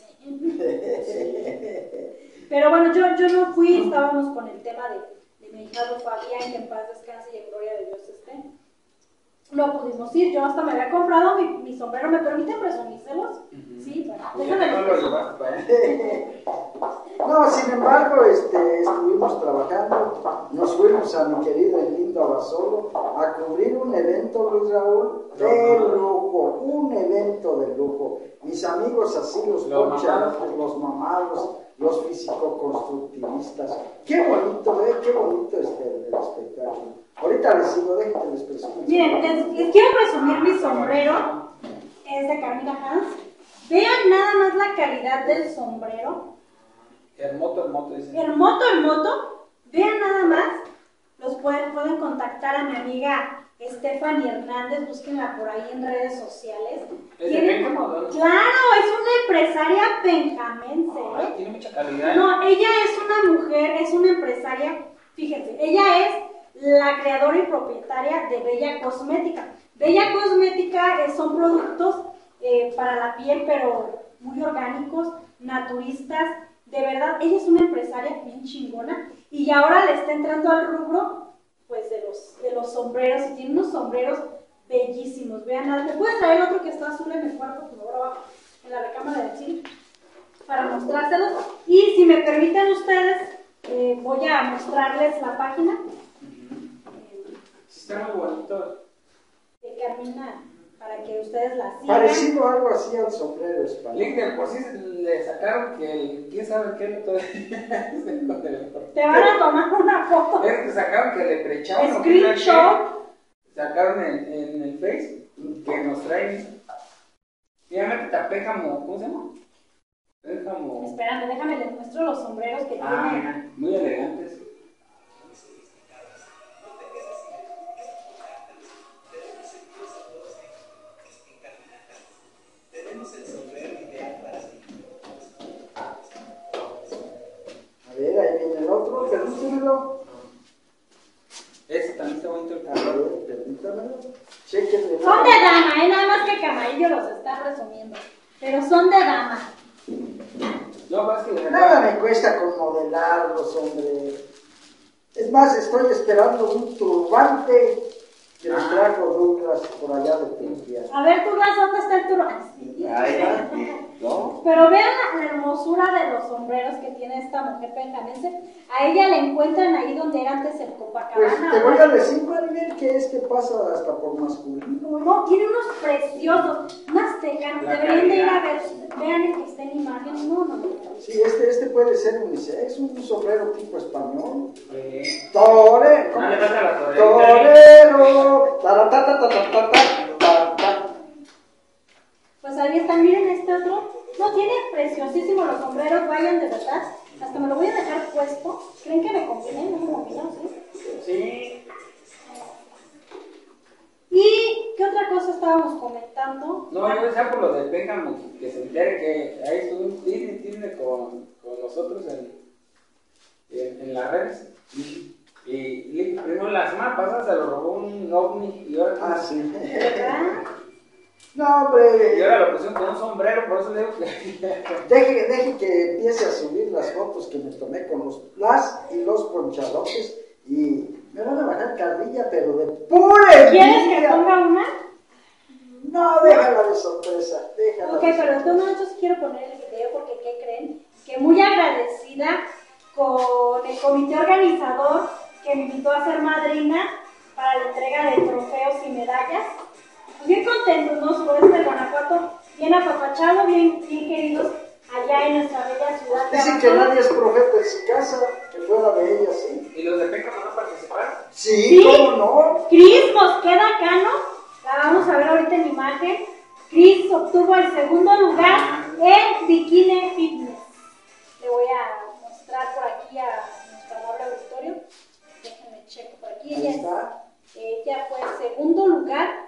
Pero bueno, yo no fui, estábamos con el tema de mi hijado Fabián, que en paz descanse y en gloria de Dios esté. No pudimos ir, yo hasta me había comprado mi sombrero. ¿Me permiten presumírselos? Sí, bueno, déjame no lo llevaste para allá. No, sin embargo, estuvimos trabajando, nos fuimos a mi querido y lindo Abasolo a cubrir un evento, Luis Raúl, de lujo, un evento de lujo. Mis amigos así, los ponchados, los mamados, los físico-constructivistas. Qué bonito, qué bonito el espectáculo. Ahorita les sigo, déjenme les presumo. Miren, les quiero presumir mi sombrero, es de Carmina Hans. Vean nada más la calidad del sombrero. Hermoso, dice. Hermoso. Vean nada más. Los pueden contactar a mi amiga Stephanie Hernández, búsquenla por ahí en redes sociales. ¿Es de Pénjamo? Claro, es una empresaria penjamense. Ay, tiene mucha calidad. No, ella es una mujer, es una empresaria. Fíjense, ella es la creadora y propietaria de Bella Cosmética. Bella Cosmética son productos para la piel, pero muy orgánicos, naturistas. De verdad, ella es una empresaria bien chingona y ahora le está entrando al rubro pues de los sombreros, y tiene unos sombreros bellísimos. Vean, ¿me puedes traer otro que está azul en el cuarto, por favor, abajo, en la recámara del cine, para mostrárselos? Y si me permiten ustedes, voy a mostrarles la página. Sí, está muy bonito. De Carmina, para que ustedes la sigan. Parecido algo así al sombrero español. LinkedIn, por si le sacaron que quién sabe qué Te van a tomar una foto. Es que sacaron que le precharon. Screenshot. Sacaron en el Face que nos traen. Fíjate, Pénjamo, ¿cómo se llama? Pénjamo. Espérame, déjame les muestro los sombreros que tiene. Muy elegantes. A ver, ahí viene el otro, permítamelo. Ese también está bonito. A ver, permítamelo. Chequenle. Son de dama, nada más que Camarillo los está resumiendo. Pero son de dama. No, más que Nada me cuesta con modelarlos, hombre. Es más, estoy esperando un turbante que nos trajo Douglas por allá de Turquía. A ver, Douglas, ¿dónde está el turbante? Ahí va. ¿No? Pero vean la hermosura de los sombreros que tiene esta mujer penjamense. A ella la encuentran ahí donde era antes el Copacabana. Pues te voy a decir, Maribel, que pasa hasta por masculino. No, tiene unos preciosos, unas tecanos. Deberían de ir a ver. Vean el que está en imagen. No. Sí, este puede ser unisex, un sombrero tipo español. Torero. No le pasa la Torero. Taratata. Pues ahí están, miren este otro. No, tiene preciosísimos los sombreros, vayan de verdad. Hasta me lo voy a dejar puesto. ¿Creen que me conviene? No me conviene, ¿sí? Sí. ¿Y qué otra cosa estábamos comentando? No, yo decía por lo de Pénjamo, que se entere que ahí estuvo Disney con nosotros en las redes. Y primero la semana pasada se lo robó un ovni y ahora. Ah, sí. ¿Verdad? No, hombre. Y ahora lo pusieron con un sombrero, por eso le digo que. Deje que empiece a subir las fotos que me tomé con las y los ponchadotes y me van a bajar carrilla, pero de pura ¿Quieres que envidia. ponga una? No, déjala de sorpresa, déjala. Ok, de pero sorpresa. entonces yo sí quiero poner el video porque ¿qué creen? Que muy agradecida con el comité organizador que me invitó a ser madrina para la entrega de trofeos y medallas. Pues bien contentos, ¿no? Suroeste de Guanajuato, bien apapachado, bien queridos allá en nuestra bella ciudad. Dicen que nadie es profeta en su casa, que fuera de ella, sí. ¿Y los de Pénjamo no participaron? Sí, ¿cómo no? Cris Mosqueda Cano, la vamos a ver ahorita en imagen. Cris obtuvo el segundo lugar en Bikini Fitness. Le voy a mostrar por aquí a nuestro amable auditorio. Déjenme checo por aquí. Ahí está. Ella fue el segundo lugar.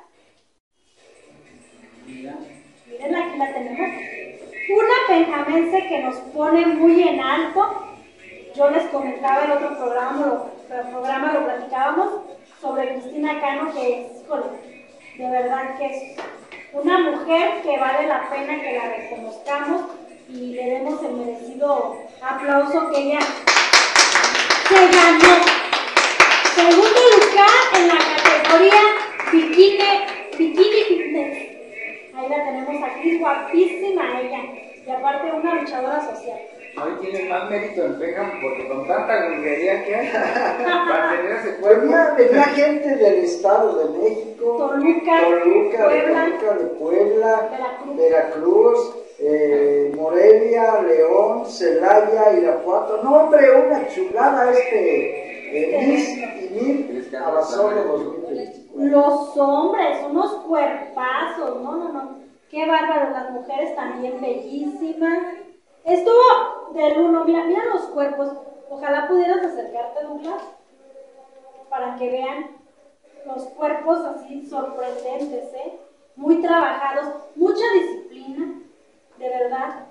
Miren, aquí la tenemos. Una penjamense que nos pone muy en alto. Yo les comentaba el otro programa lo platicábamos sobre Cristina Cano, que es, híjole, de verdad que es una mujer que vale la pena que la reconozcamos y le demos el merecido aplauso que ella se ganó. Segundo lugar en la categoría Bikini Fitness. Ahí la tenemos aquí, guapísima ella. Y aparte una luchadora social. Hoy tiene más mérito en Pénjamo porque con tanta vulgaridad que hay, para tener ese cuerpo. Venía gente del Estado de México, Toluca, de Puebla, Veracruz, Morelia, León, Celaya, Irapuato. No, hombre, una chulada Miss y Mil Abasolo 2024. Los hombres, unos cuerpazos, no. Qué bárbaro, las mujeres también bellísimas. Estuvo del uno, mira los cuerpos. Ojalá pudieras acercarte, Douglas, para que vean los cuerpos así sorprendentes, muy trabajados, mucha disciplina, de verdad,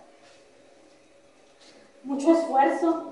mucho esfuerzo.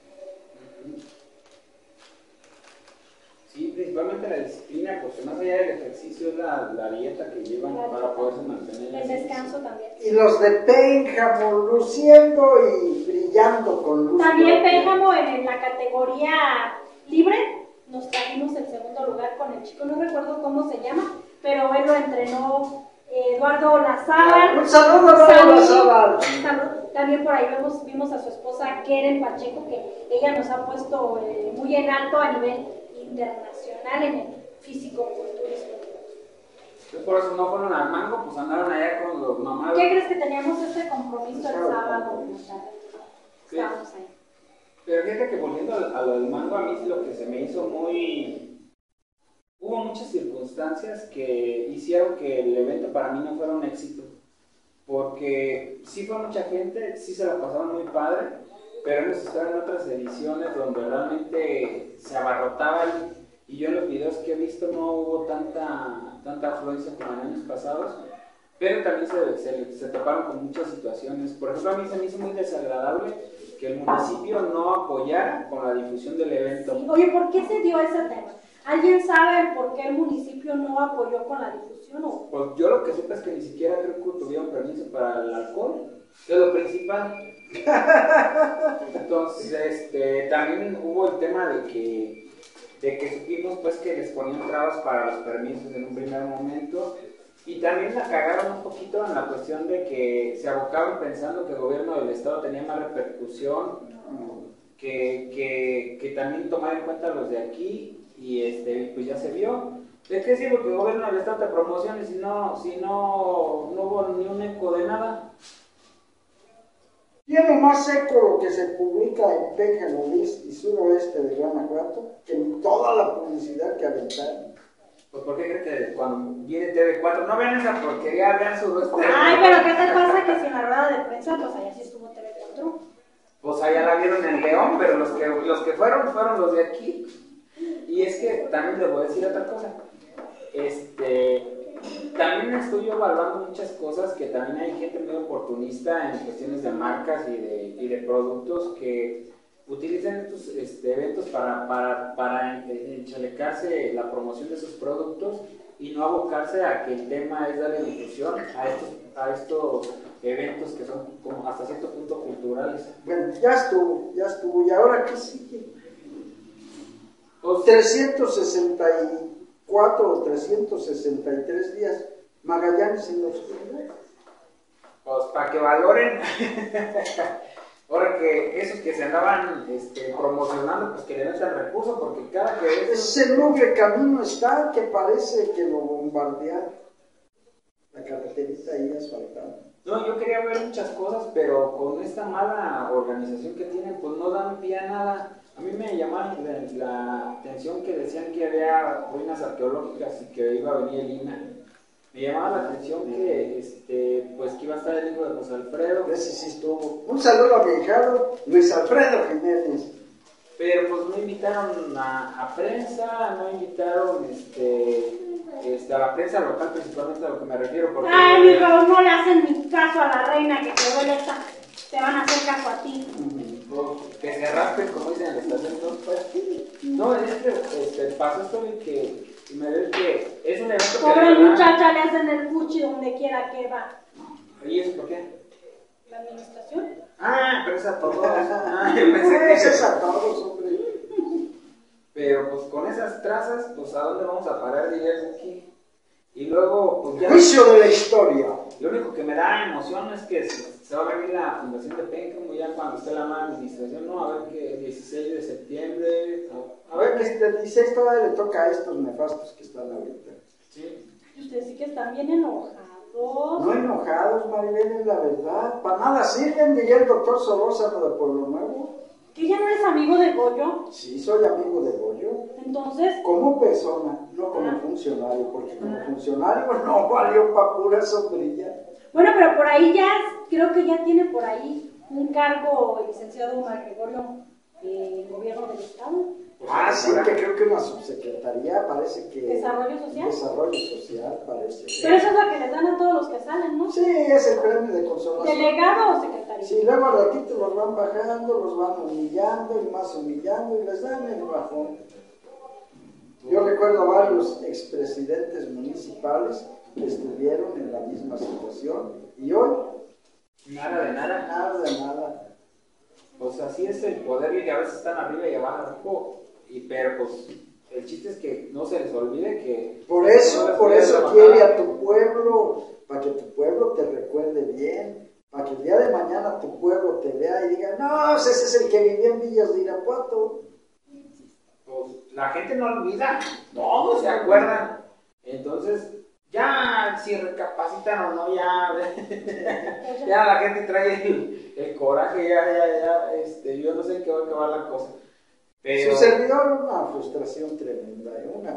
Sí, principalmente la disciplina, porque más allá del ejercicio es la dieta que llevan para poderse mantener. El descanso también. Y los de Pénjamo luciendo y brillando con luz. También Pénjamo en la categoría libre, nos trajimos el segundo lugar con el chico, no recuerdo cómo se llama, pero él lo entrenó Eduardo Lazábal. Un saludo a Eduardo Lazábal. También por ahí vimos a su esposa Keren Pacheco, que ella nos ha puesto muy en alto a nivel internacional en el físico-culturismo. Por eso no fueron al Mango, pues andaron allá con los mamados. ¿Qué crees que teníamos este compromiso el sábado? Sí. Estábamos ahí. Pero fíjate que volviendo a lo del Mango, a mí lo que se me hizo hubo muchas circunstancias que hicieron que el evento para mí no fuera un éxito. Porque sí fue mucha gente, sí se la pasaron muy padre, pero hemos estado en otras ediciones donde realmente se abarrotaba y yo en los videos que he visto no hubo tanta afluencia como en años pasados, pero también se toparon con muchas situaciones. Por ejemplo, a mí se me hizo muy desagradable que el municipio no apoyara con la difusión del evento. Sí. Oye, ¿por qué se dio ese tema? ¿Alguien sabe por qué el municipio no apoyó con la difusión? Pues yo lo que supe es que ni siquiera creo que tuvieron permiso para el alcohol, que es lo principal. Entonces, también hubo el tema de que supimos pues que les ponían trabas para los permisos en un primer momento, y también la cagaron un poquito en la cuestión de que se abocaban pensando que el gobierno del estado tenía más repercusión que también tomar en cuenta los de aquí, y pues ya se vio. ¿De qué sirve que el gobierno del estado te promocione si no hubo ni un eco de nada? Tiene más eco lo que se publica en Pénjamo y suroeste de Guanajuato que en toda la publicidad que aventaron. Pues ¿por qué creen que cuando viene TV4 no vean esa porquería, vean suroeste? Ay, pero ¿qué te pasa que si en la rueda de prensa, pues allá sí estuvo TV4? Pues allá la vieron en León, pero los que fueron los de aquí. Y es que también les voy a decir otra cosa. También estoy yo evaluando muchas cosas, que también hay gente muy oportunista en cuestiones de marcas y de productos que utilizan estos eventos para enchalecarse la promoción de sus productos y no abocarse a que el tema es darle difusión a estos eventos que son como hasta cierto punto culturales. Bueno, ya estuvo, ¿y ahora qué sigue? 364 o 363 días, Magallanes en la oscuridad. Pues para que valoren, ahora que esos que se andaban promocionando, pues que le metan recursos, porque cada que ese nuble camino está que parece que lo bombardearon. La carreterita ahí asfaltada. No, yo quería ver muchas cosas, pero con esta mala organización que tienen, pues no dan pie a nada. A mí me llamaba la atención que decían que había ruinas arqueológicas y que iba a venir el INAH. Me llamaba la atención que, pues, que iba a estar el hijo de José Alfredo. Ese sí estuvo. Un saludo a mi hijado, Luis Alfredo Jiménez. Pero pues no invitaron a prensa, no invitaron a la prensa local, principalmente a lo que me refiero. Porque ay, mi Raúl, no le hacen ni caso a la reina que quedó electa. Te van a hacer caso a ti. Que se raspen, como dicen en la estación. No, pasó esto de que me dio que es un evento pobre que de verdad, muchacha le hacen el fuchi donde quiera que va. ¿Y eso por qué? ¿La administración? Ah, pero es a todos. Yo pensé que es a todos, hombre. Pero pues con esas trazas, pues ¿a dónde vamos a parar? Dirías aquí. Y luego, pues ya. Juicio de la historia. Lo único que me da emoción es que se va a reunir la fundación de Pénjamo ya cuando esté la nueva administración, ¿no? A ver que el 16 de septiembre. A ver, que el 16 todavía le toca a estos nefastos que están ahorita. Sí. Ustedes sí que están bien enojados. No enojados, Maribel, es la verdad. Para nada sirven, diría el doctor Solórzano de Pueblo Nuevo. ¿Que ya no eres amigo de Goyo? Sí, soy amigo de Goyo. Entonces, Como persona, no como funcionario, porque como funcionario no valió pa' pura sombrilla. bueno, pero por ahí ya, creo que ya tiene por ahí un cargo el licenciado Omar Gregorio en el gobierno del estado. Ah, sí, que creo que una subsecretaría parece que... ¿Desarrollo social? Desarrollo social, parece. Pero eso es lo que les dan a todos los que salen, ¿no? Sí, es el premio de consolación. ¿Delegado o secretario? Sí, luego al ratito los van bajando, los van humillando y más humillando y les dan el bajón. Yo recuerdo a varios expresidentes municipales que estuvieron en la misma situación y hoy Nada de nada. nada de nada. Pues así es el poder y a veces están arriba y abajo. Pero pues el chiste es que no se les olvide que... Por eso quiere a tu pueblo, para que tu pueblo te recuerde bien, para que el día de mañana tu pueblo te vea y diga, no, ese es el que vivía en Villas de Irapuato. Pues la gente no olvida, todos se acuerdan. Entonces, ya si recapacitan o no, ya la gente trae el coraje, yo no sé en qué va a acabar la cosa. Pero... Su servidor, una frustración tremenda,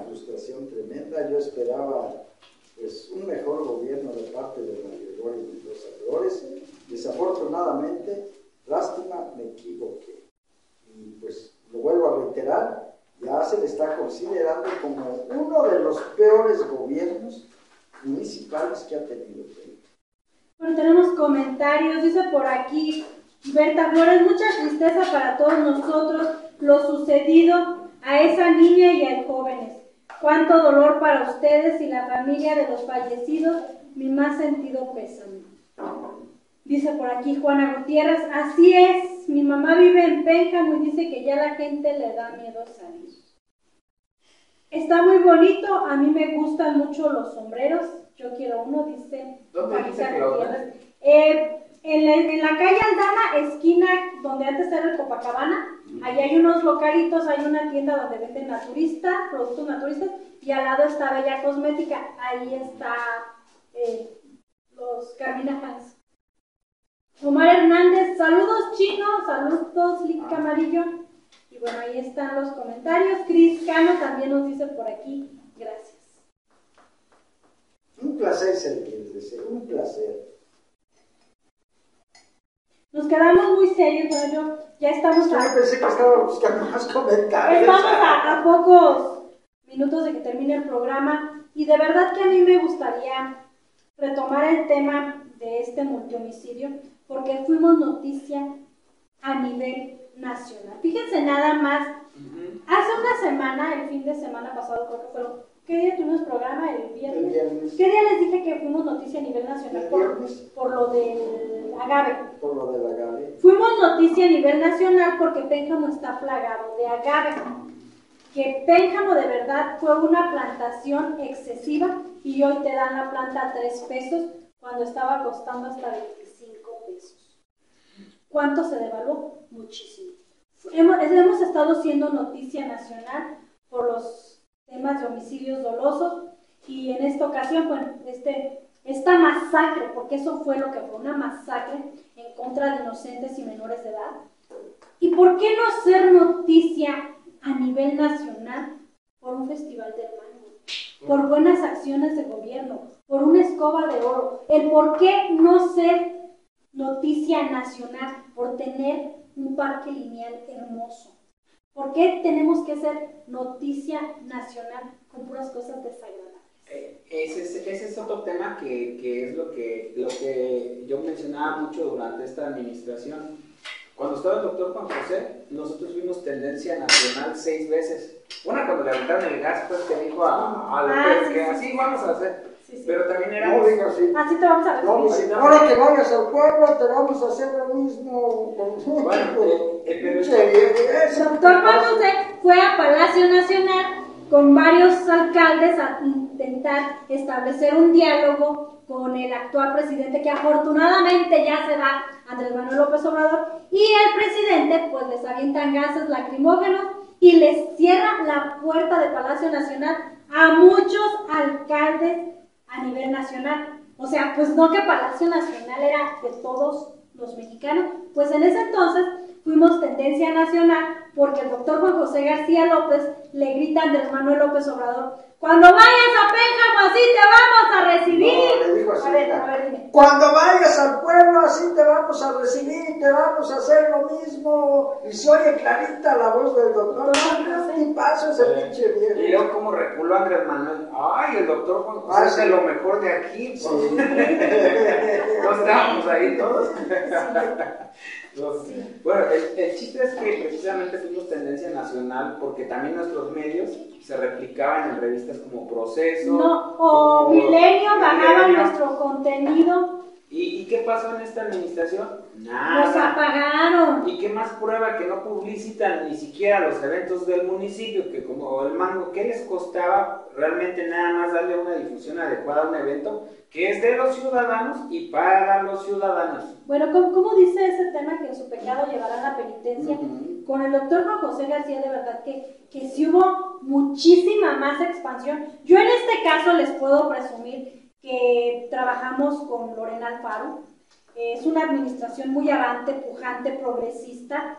yo esperaba pues un mejor gobierno de parte de Don Gregorio Mendoza Flores. Desafortunadamente, lástima, me equivoqué. Y pues lo vuelvo a reiterar, ya se le está considerando como uno de los peores gobiernos municipales que ha tenido Perú. Bueno, tenemos comentarios, dice por aquí Berta Flores, mucha tristeza para todos nosotros lo sucedido a esa niña y a jóvenes. Cuánto dolor para ustedes y la familia de los fallecidos, mi más sentido pésame. Dice por aquí Juana Gutiérrez, así es, mi mamá vive en Pénjamo y dice que ya la gente le da miedo salir. Está muy bonito, a mí me gustan mucho los sombreros, yo quiero uno, dice Juanita Gutiérrez. En la calle Aldana, esquina donde antes era el Copacabana, allá hay unos localitos, hay una tienda donde venden productos naturistas, y al lado está Bella Cosmética, ahí está los Carmina Hans. Omar Hernández, saludos Chino, saludos Lick Camarillo, y bueno, ahí están los comentarios. Cris Cano también nos dice por aquí, gracias. Un placer servirles, un placer. Nos quedamos muy serios, bueno, ya estamos Yo pensé que estaba buscando más comentarios. Estamos a pocos minutos de que termine el programa y de verdad que a mí me gustaría retomar el tema de este multihomicidio porque fuimos noticia a nivel nacional. Fíjense nada más, hace una semana, el fin de semana pasado creo que fueron, ¿qué día tuvimos programa? El viernes. ¿Qué día les dije que fuimos noticia a nivel nacional por lo del agave? Por lo del agave. Fuimos noticia a nivel nacional porque Pénjamo está plagado de agave. Que Pénjamo de verdad fue una plantación excesiva y hoy te dan la planta a 3 pesos cuando estaba costando hasta 25 pesos. ¿Cuánto se devaluó? Muchísimo. Hemos estado siendo noticia nacional por los temas de homicidios dolosos y en esta ocasión, bueno, esta masacre, porque eso fue lo que fue, una masacre en contra de inocentes y menores de edad. ¿Y por qué no ser noticia a nivel nacional por un festival del mango? Por buenas acciones de gobierno, por una escoba de oro. El por qué no ser noticia nacional por tener un parque lineal hermoso. ¿Por qué tenemos que ser noticia nacional con puras cosas desagradables? Ese es otro tema que es lo que yo mencionaba mucho durante esta administración. Cuando estaba el doctor Juan José, nosotros fuimos tendencia nacional 6 veces. Una cuando le aventaron el gas, pues que dijo a López que así vamos a hacer. Sí. Pero también era... No digo así. Así te vamos a recibir. No, ahora que vayas al pueblo te vamos a hacer lo mismo. Bueno, pero el doctor Juan José fue a Palacio Nacional con varios alcaldes a intentar establecer un diálogo con el actual presidente, que afortunadamente ya se va, Andrés Manuel López Obrador, y el presidente pues les avientan gases lacrimógenos y les cierra la puerta de Palacio Nacional a muchos alcaldes a nivel nacional. O sea, pues no que Palacio Nacional era de todos los mexicanos, pues en ese entonces fuimos tendencia nacional porque el doctor Juan José García López le grita a Andrés Manuel López Obrador: cuando vayas a Pénjamo así te vamos a recibir. No, le dijo así, a ver, dime. Cuando vayas al pueblo así te vamos a recibir, te vamos a hacer lo mismo. Y se oye clarita la voz del doctor. Y paso ese pinche viejo. Y luego como reculó Andrés Manuel. Ay, el doctor Juan José es de lo mejor de aquí. Pues. Sí. No estábamos ahí todos. Bueno, el chiste es que precisamente fuimos tendencia nacional porque también nuestros medios se replicaban en revistas como Proceso. No, o Milenio bajaban nuestro contenido. ¿Y qué pasó en esta administración? Nada. Nos apagaron. ¿Y qué más prueba que no publicitan ni siquiera los eventos del municipio? Que como el mango, ¿qué les costaba realmente nada más darle una difusión adecuada a un evento que es de los ciudadanos y para los ciudadanos? Bueno, ¿cómo dice ese tema que en su pecado llevarán a penitencia? Con el doctor Juan José García, de verdad que sí hubo muchísima más expansión. Yo en este caso les puedo presumir que trabajamos con Lorena Alfaro. Es una administración muy avante, pujante, progresista,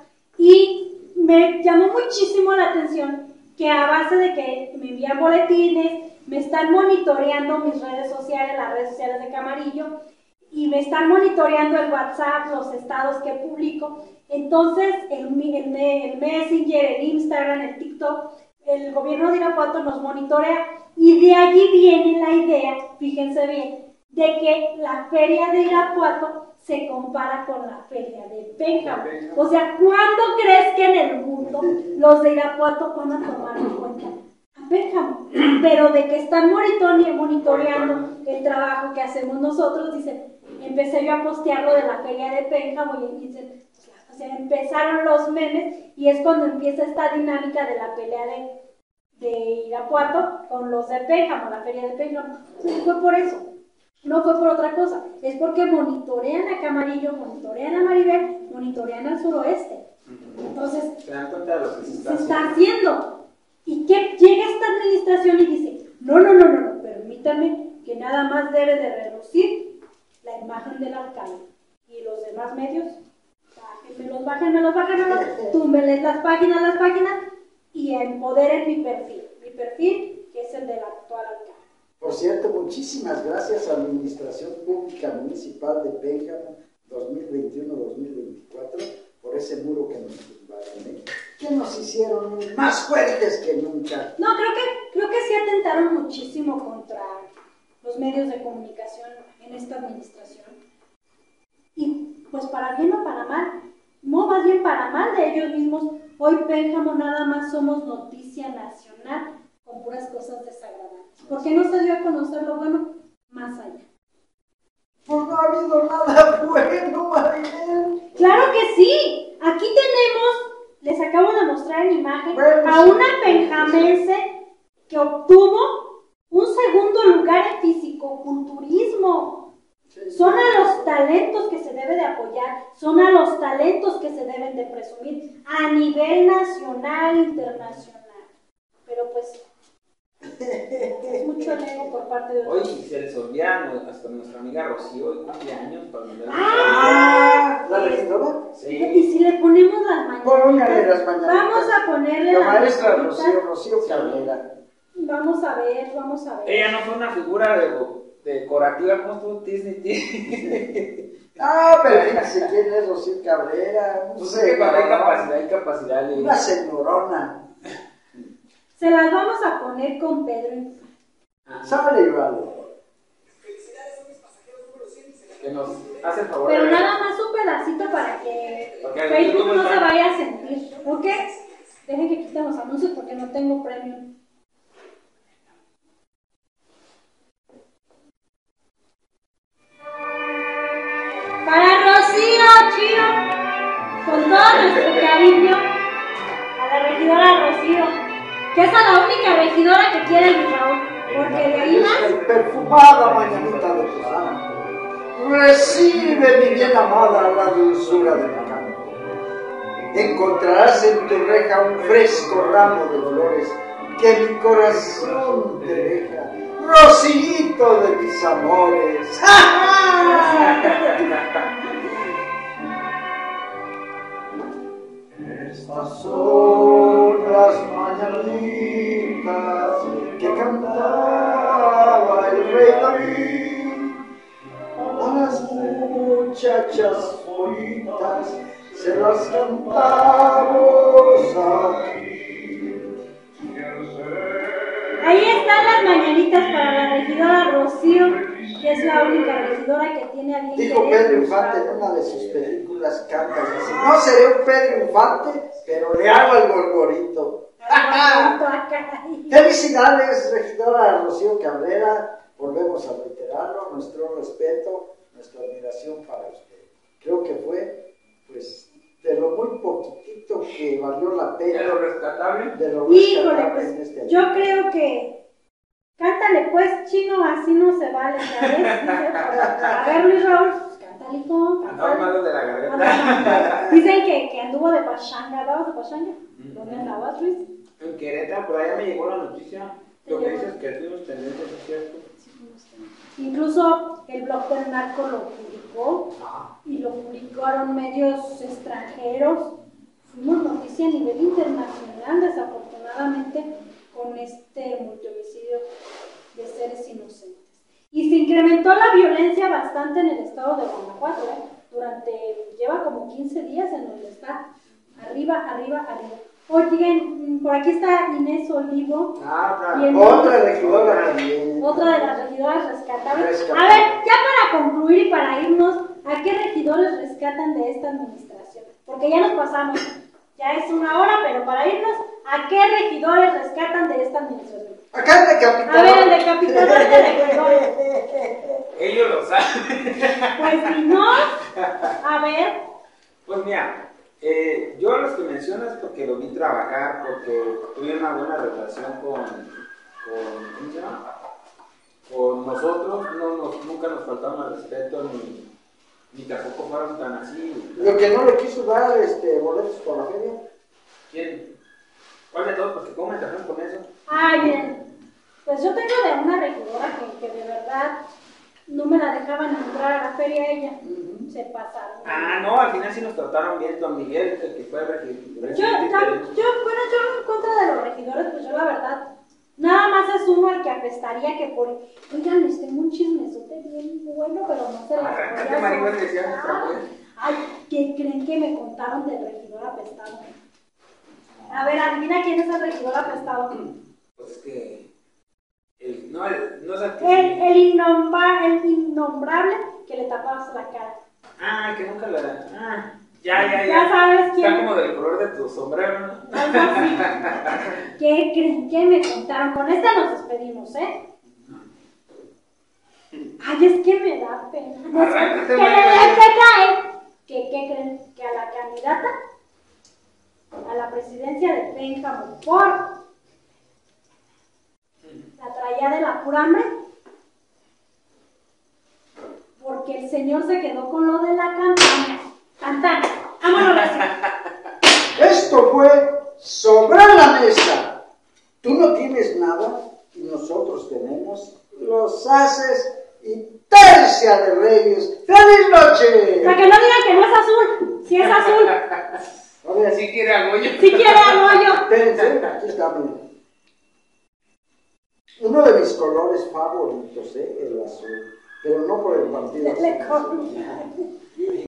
y me llamó muchísimo la atención que a base de que me envían boletines, me están monitoreando mis redes sociales, las redes sociales de Camarillo, y me están monitoreando el WhatsApp, los estados que publico. Entonces el Messenger, el Instagram, el TikTok, el gobierno de Irapuato nos monitorea, y de allí viene la idea, fíjense bien, de que la feria de Irapuato se compara con la feria de Pénjamo. O sea, ¿cuándo crees que en el mundo los de Irapuato van a tomar en cuenta a Pénjamo? Pero de que están monitoreando el trabajo que hacemos nosotros, dicen, empecé yo a postear lo de la feria de Pénjamo y dicen, o sea, empezaron los memes, y es cuando empieza esta dinámica de la pelea de Irapuato con los de Pénjamo, la feria de Pénjamo. Entonces fue por eso. No fue por otra cosa, es porque monitorean a Camarillo, monitorean a Maribel, monitorean al suroeste. Entonces, se dan cuenta de lo que se está haciendo. Y que llega esta administración y dice, no, permítanme que nada más debe de reducir la imagen del alcalde. Y los demás medios, bájenmelos, túmbenles las páginas, y empoderen mi perfil, que es el del actual alcalde. Por cierto, muchísimas gracias a la Administración Pública Municipal de Pénjamo 2021-2024 por ese muro que nos tumbaron, que nos hicieron más fuertes que nunca. No, creo que sí atentaron muchísimo contra los medios de comunicación en esta administración. Y pues para bien o para mal, no, más bien para mal de ellos mismos. Hoy Pénjamo nada más somos noticia nacional con puras cosas desagradables. ¿Por qué no se dio a conocer lo bueno más allá? Pues no ha habido nada bueno, Maribel. ¡Claro que sí! Aquí tenemos, les acabo de mostrar en imagen, bueno, a una penjamense que obtuvo un segundo lugar en fisicoculturismo. Son a los talentos que se debe de apoyar, son a los talentos que se deben de presumir a nivel nacional, internacional. Pero pues es mucho el ego por parte de hoy se les olvida hasta nuestra amiga Rocío, hoy cumple años para mandar. ¿La regidora? Sí. Y si le ponemos las mañanitas, Póngale las mañanitas. vamos a ponerle la las maestra mañanitas. Rocío Cabrera. Vamos a ver. Ella no fue una figura decorativa como tú, Disney. Pero fíjate quién es Rocío Cabrera. Pues es que cuando hay capacidad. Una señorona. Se las vamos a poner con Pedro. Sale igual. Que nos hace el favor. Pero nada más un pedacito para que Facebook no se vaya a sentir. ¿Ok? Dejen que quiten los anuncios porque no tengo premio. Para Rocío, Chio, con todo nuestro cariño, a la regidora Rocío, que es la única regidora que quiere el Raúl. Porque de ahí más. Perfumada mañanita de tu santo, recibe mi bien amada la dulzura de mi canto. Encontrarás en tu reja un fresco ramo de flores que mi corazón te deja, rocío de mis amores. Estas son las mañanitas que cantaba el rey David. A las muchachas bonitas se las cantamos aquí. Ahí están las mañanitas para la regidora Rocío, que es la única regidora que tiene a bien. Dijo Pedro Infante en una de sus películas, canta y dice: no seré un Pedro Infante, pero le hago el gorgorito. Felicidades, regidora Rocío Cabrera. Volvemos a reiterarlo, nuestro respeto, nuestra admiración para usted. Creo que fue, pues, de lo muy poquitito que valió la pena. De lo rescatable. De lo Híjole, rescatable pues, en este año. yo creo que cántale pues, chino, así no se vale, ¿sabes? A ver, Luis Raúl, pues, cántale, hijo, Andaba cántale. malo de la garganta. Dicen que anduvo de pachanga, ¿andabas de pachanga? ¿Dónde andabas, Luis? En Querétaro, por allá me llegó la noticia. Lo que dices que fuimos tendencias, ¿es cierto? Incluso el blog del narco lo publicó y lo publicaron medios extranjeros. Fuimos noticia a nivel internacional, desafortunadamente, con este multihomicidio de seres inocentes. Y se incrementó la violencia bastante en el estado de Guanajuato, lleva como 15 días en donde está arriba. Oigan, por aquí está Inés Olivo. Otra regidora también. Otra de las regidoras rescatables. A ver, ya para concluir y para irnos, ¿a qué regidores rescatan de esta administración? Porque ya nos pasamos, ya es una hora, pero para irnos, ¿a qué regidores rescatan de esta administración? Acá el decapitador. A ver, el decapitador de regidores. Ellos lo saben. Pues si no, a ver. Pues mira, yo a los que mencionas porque lo vi trabajar, porque tuve una buena relación ¿cómo se llama? Con nosotros, nunca nos faltaron al respeto, ni tampoco fueron tan así. Lo que no le quiso dar boletos por la feria. ¿Quién? ¿Cuál de todos? Porque ¿cómo me trajeron con eso? Ay, bien. Pues yo tengo de una regidora que de verdad no me la dejaban entrar a la feria ella. Se pasaron. No, al final sí nos trataron bien, don Miguel, el que fue regidor. Yo en contra de los regidores, pues yo la verdad, nada más es uno el que apestaría que por, oigan, tengo un chismesote bien bueno, pero no se las Arráncate, marihuana, decía nuestra mujer. Ay, ¿qué creen que me contaron del regidor apestado? A ver, adivina quién es el regidor apestado. Pues es que no es el que El innombrable que le tapabas la cara. que nunca la ya. Ya sabes quién. Está como del color de tu sombrero, ¿no? Algo así. ¿Qué creen que me contaron? Con esta nos despedimos, ¿eh? Ay, es que me da pena. Arráncate, ¿Qué creen? Que a la candidata a la presidencia de Pénjamo la traía de la pura hambre, porque el señor se quedó con lo de la cantana. Vámonos, Esto fue sobre la mesa. Tú no tienes nada y nosotros tenemos. Los haces y tercia de reyes. ¡Feliz noche! Para que no digan que no es azul. Si es azul. A ver, Si quiere agollo. Si quiere amoyo. espérense, aquí está, miren. Uno de mis colores favoritos, el azul. Pero no por el partido. Le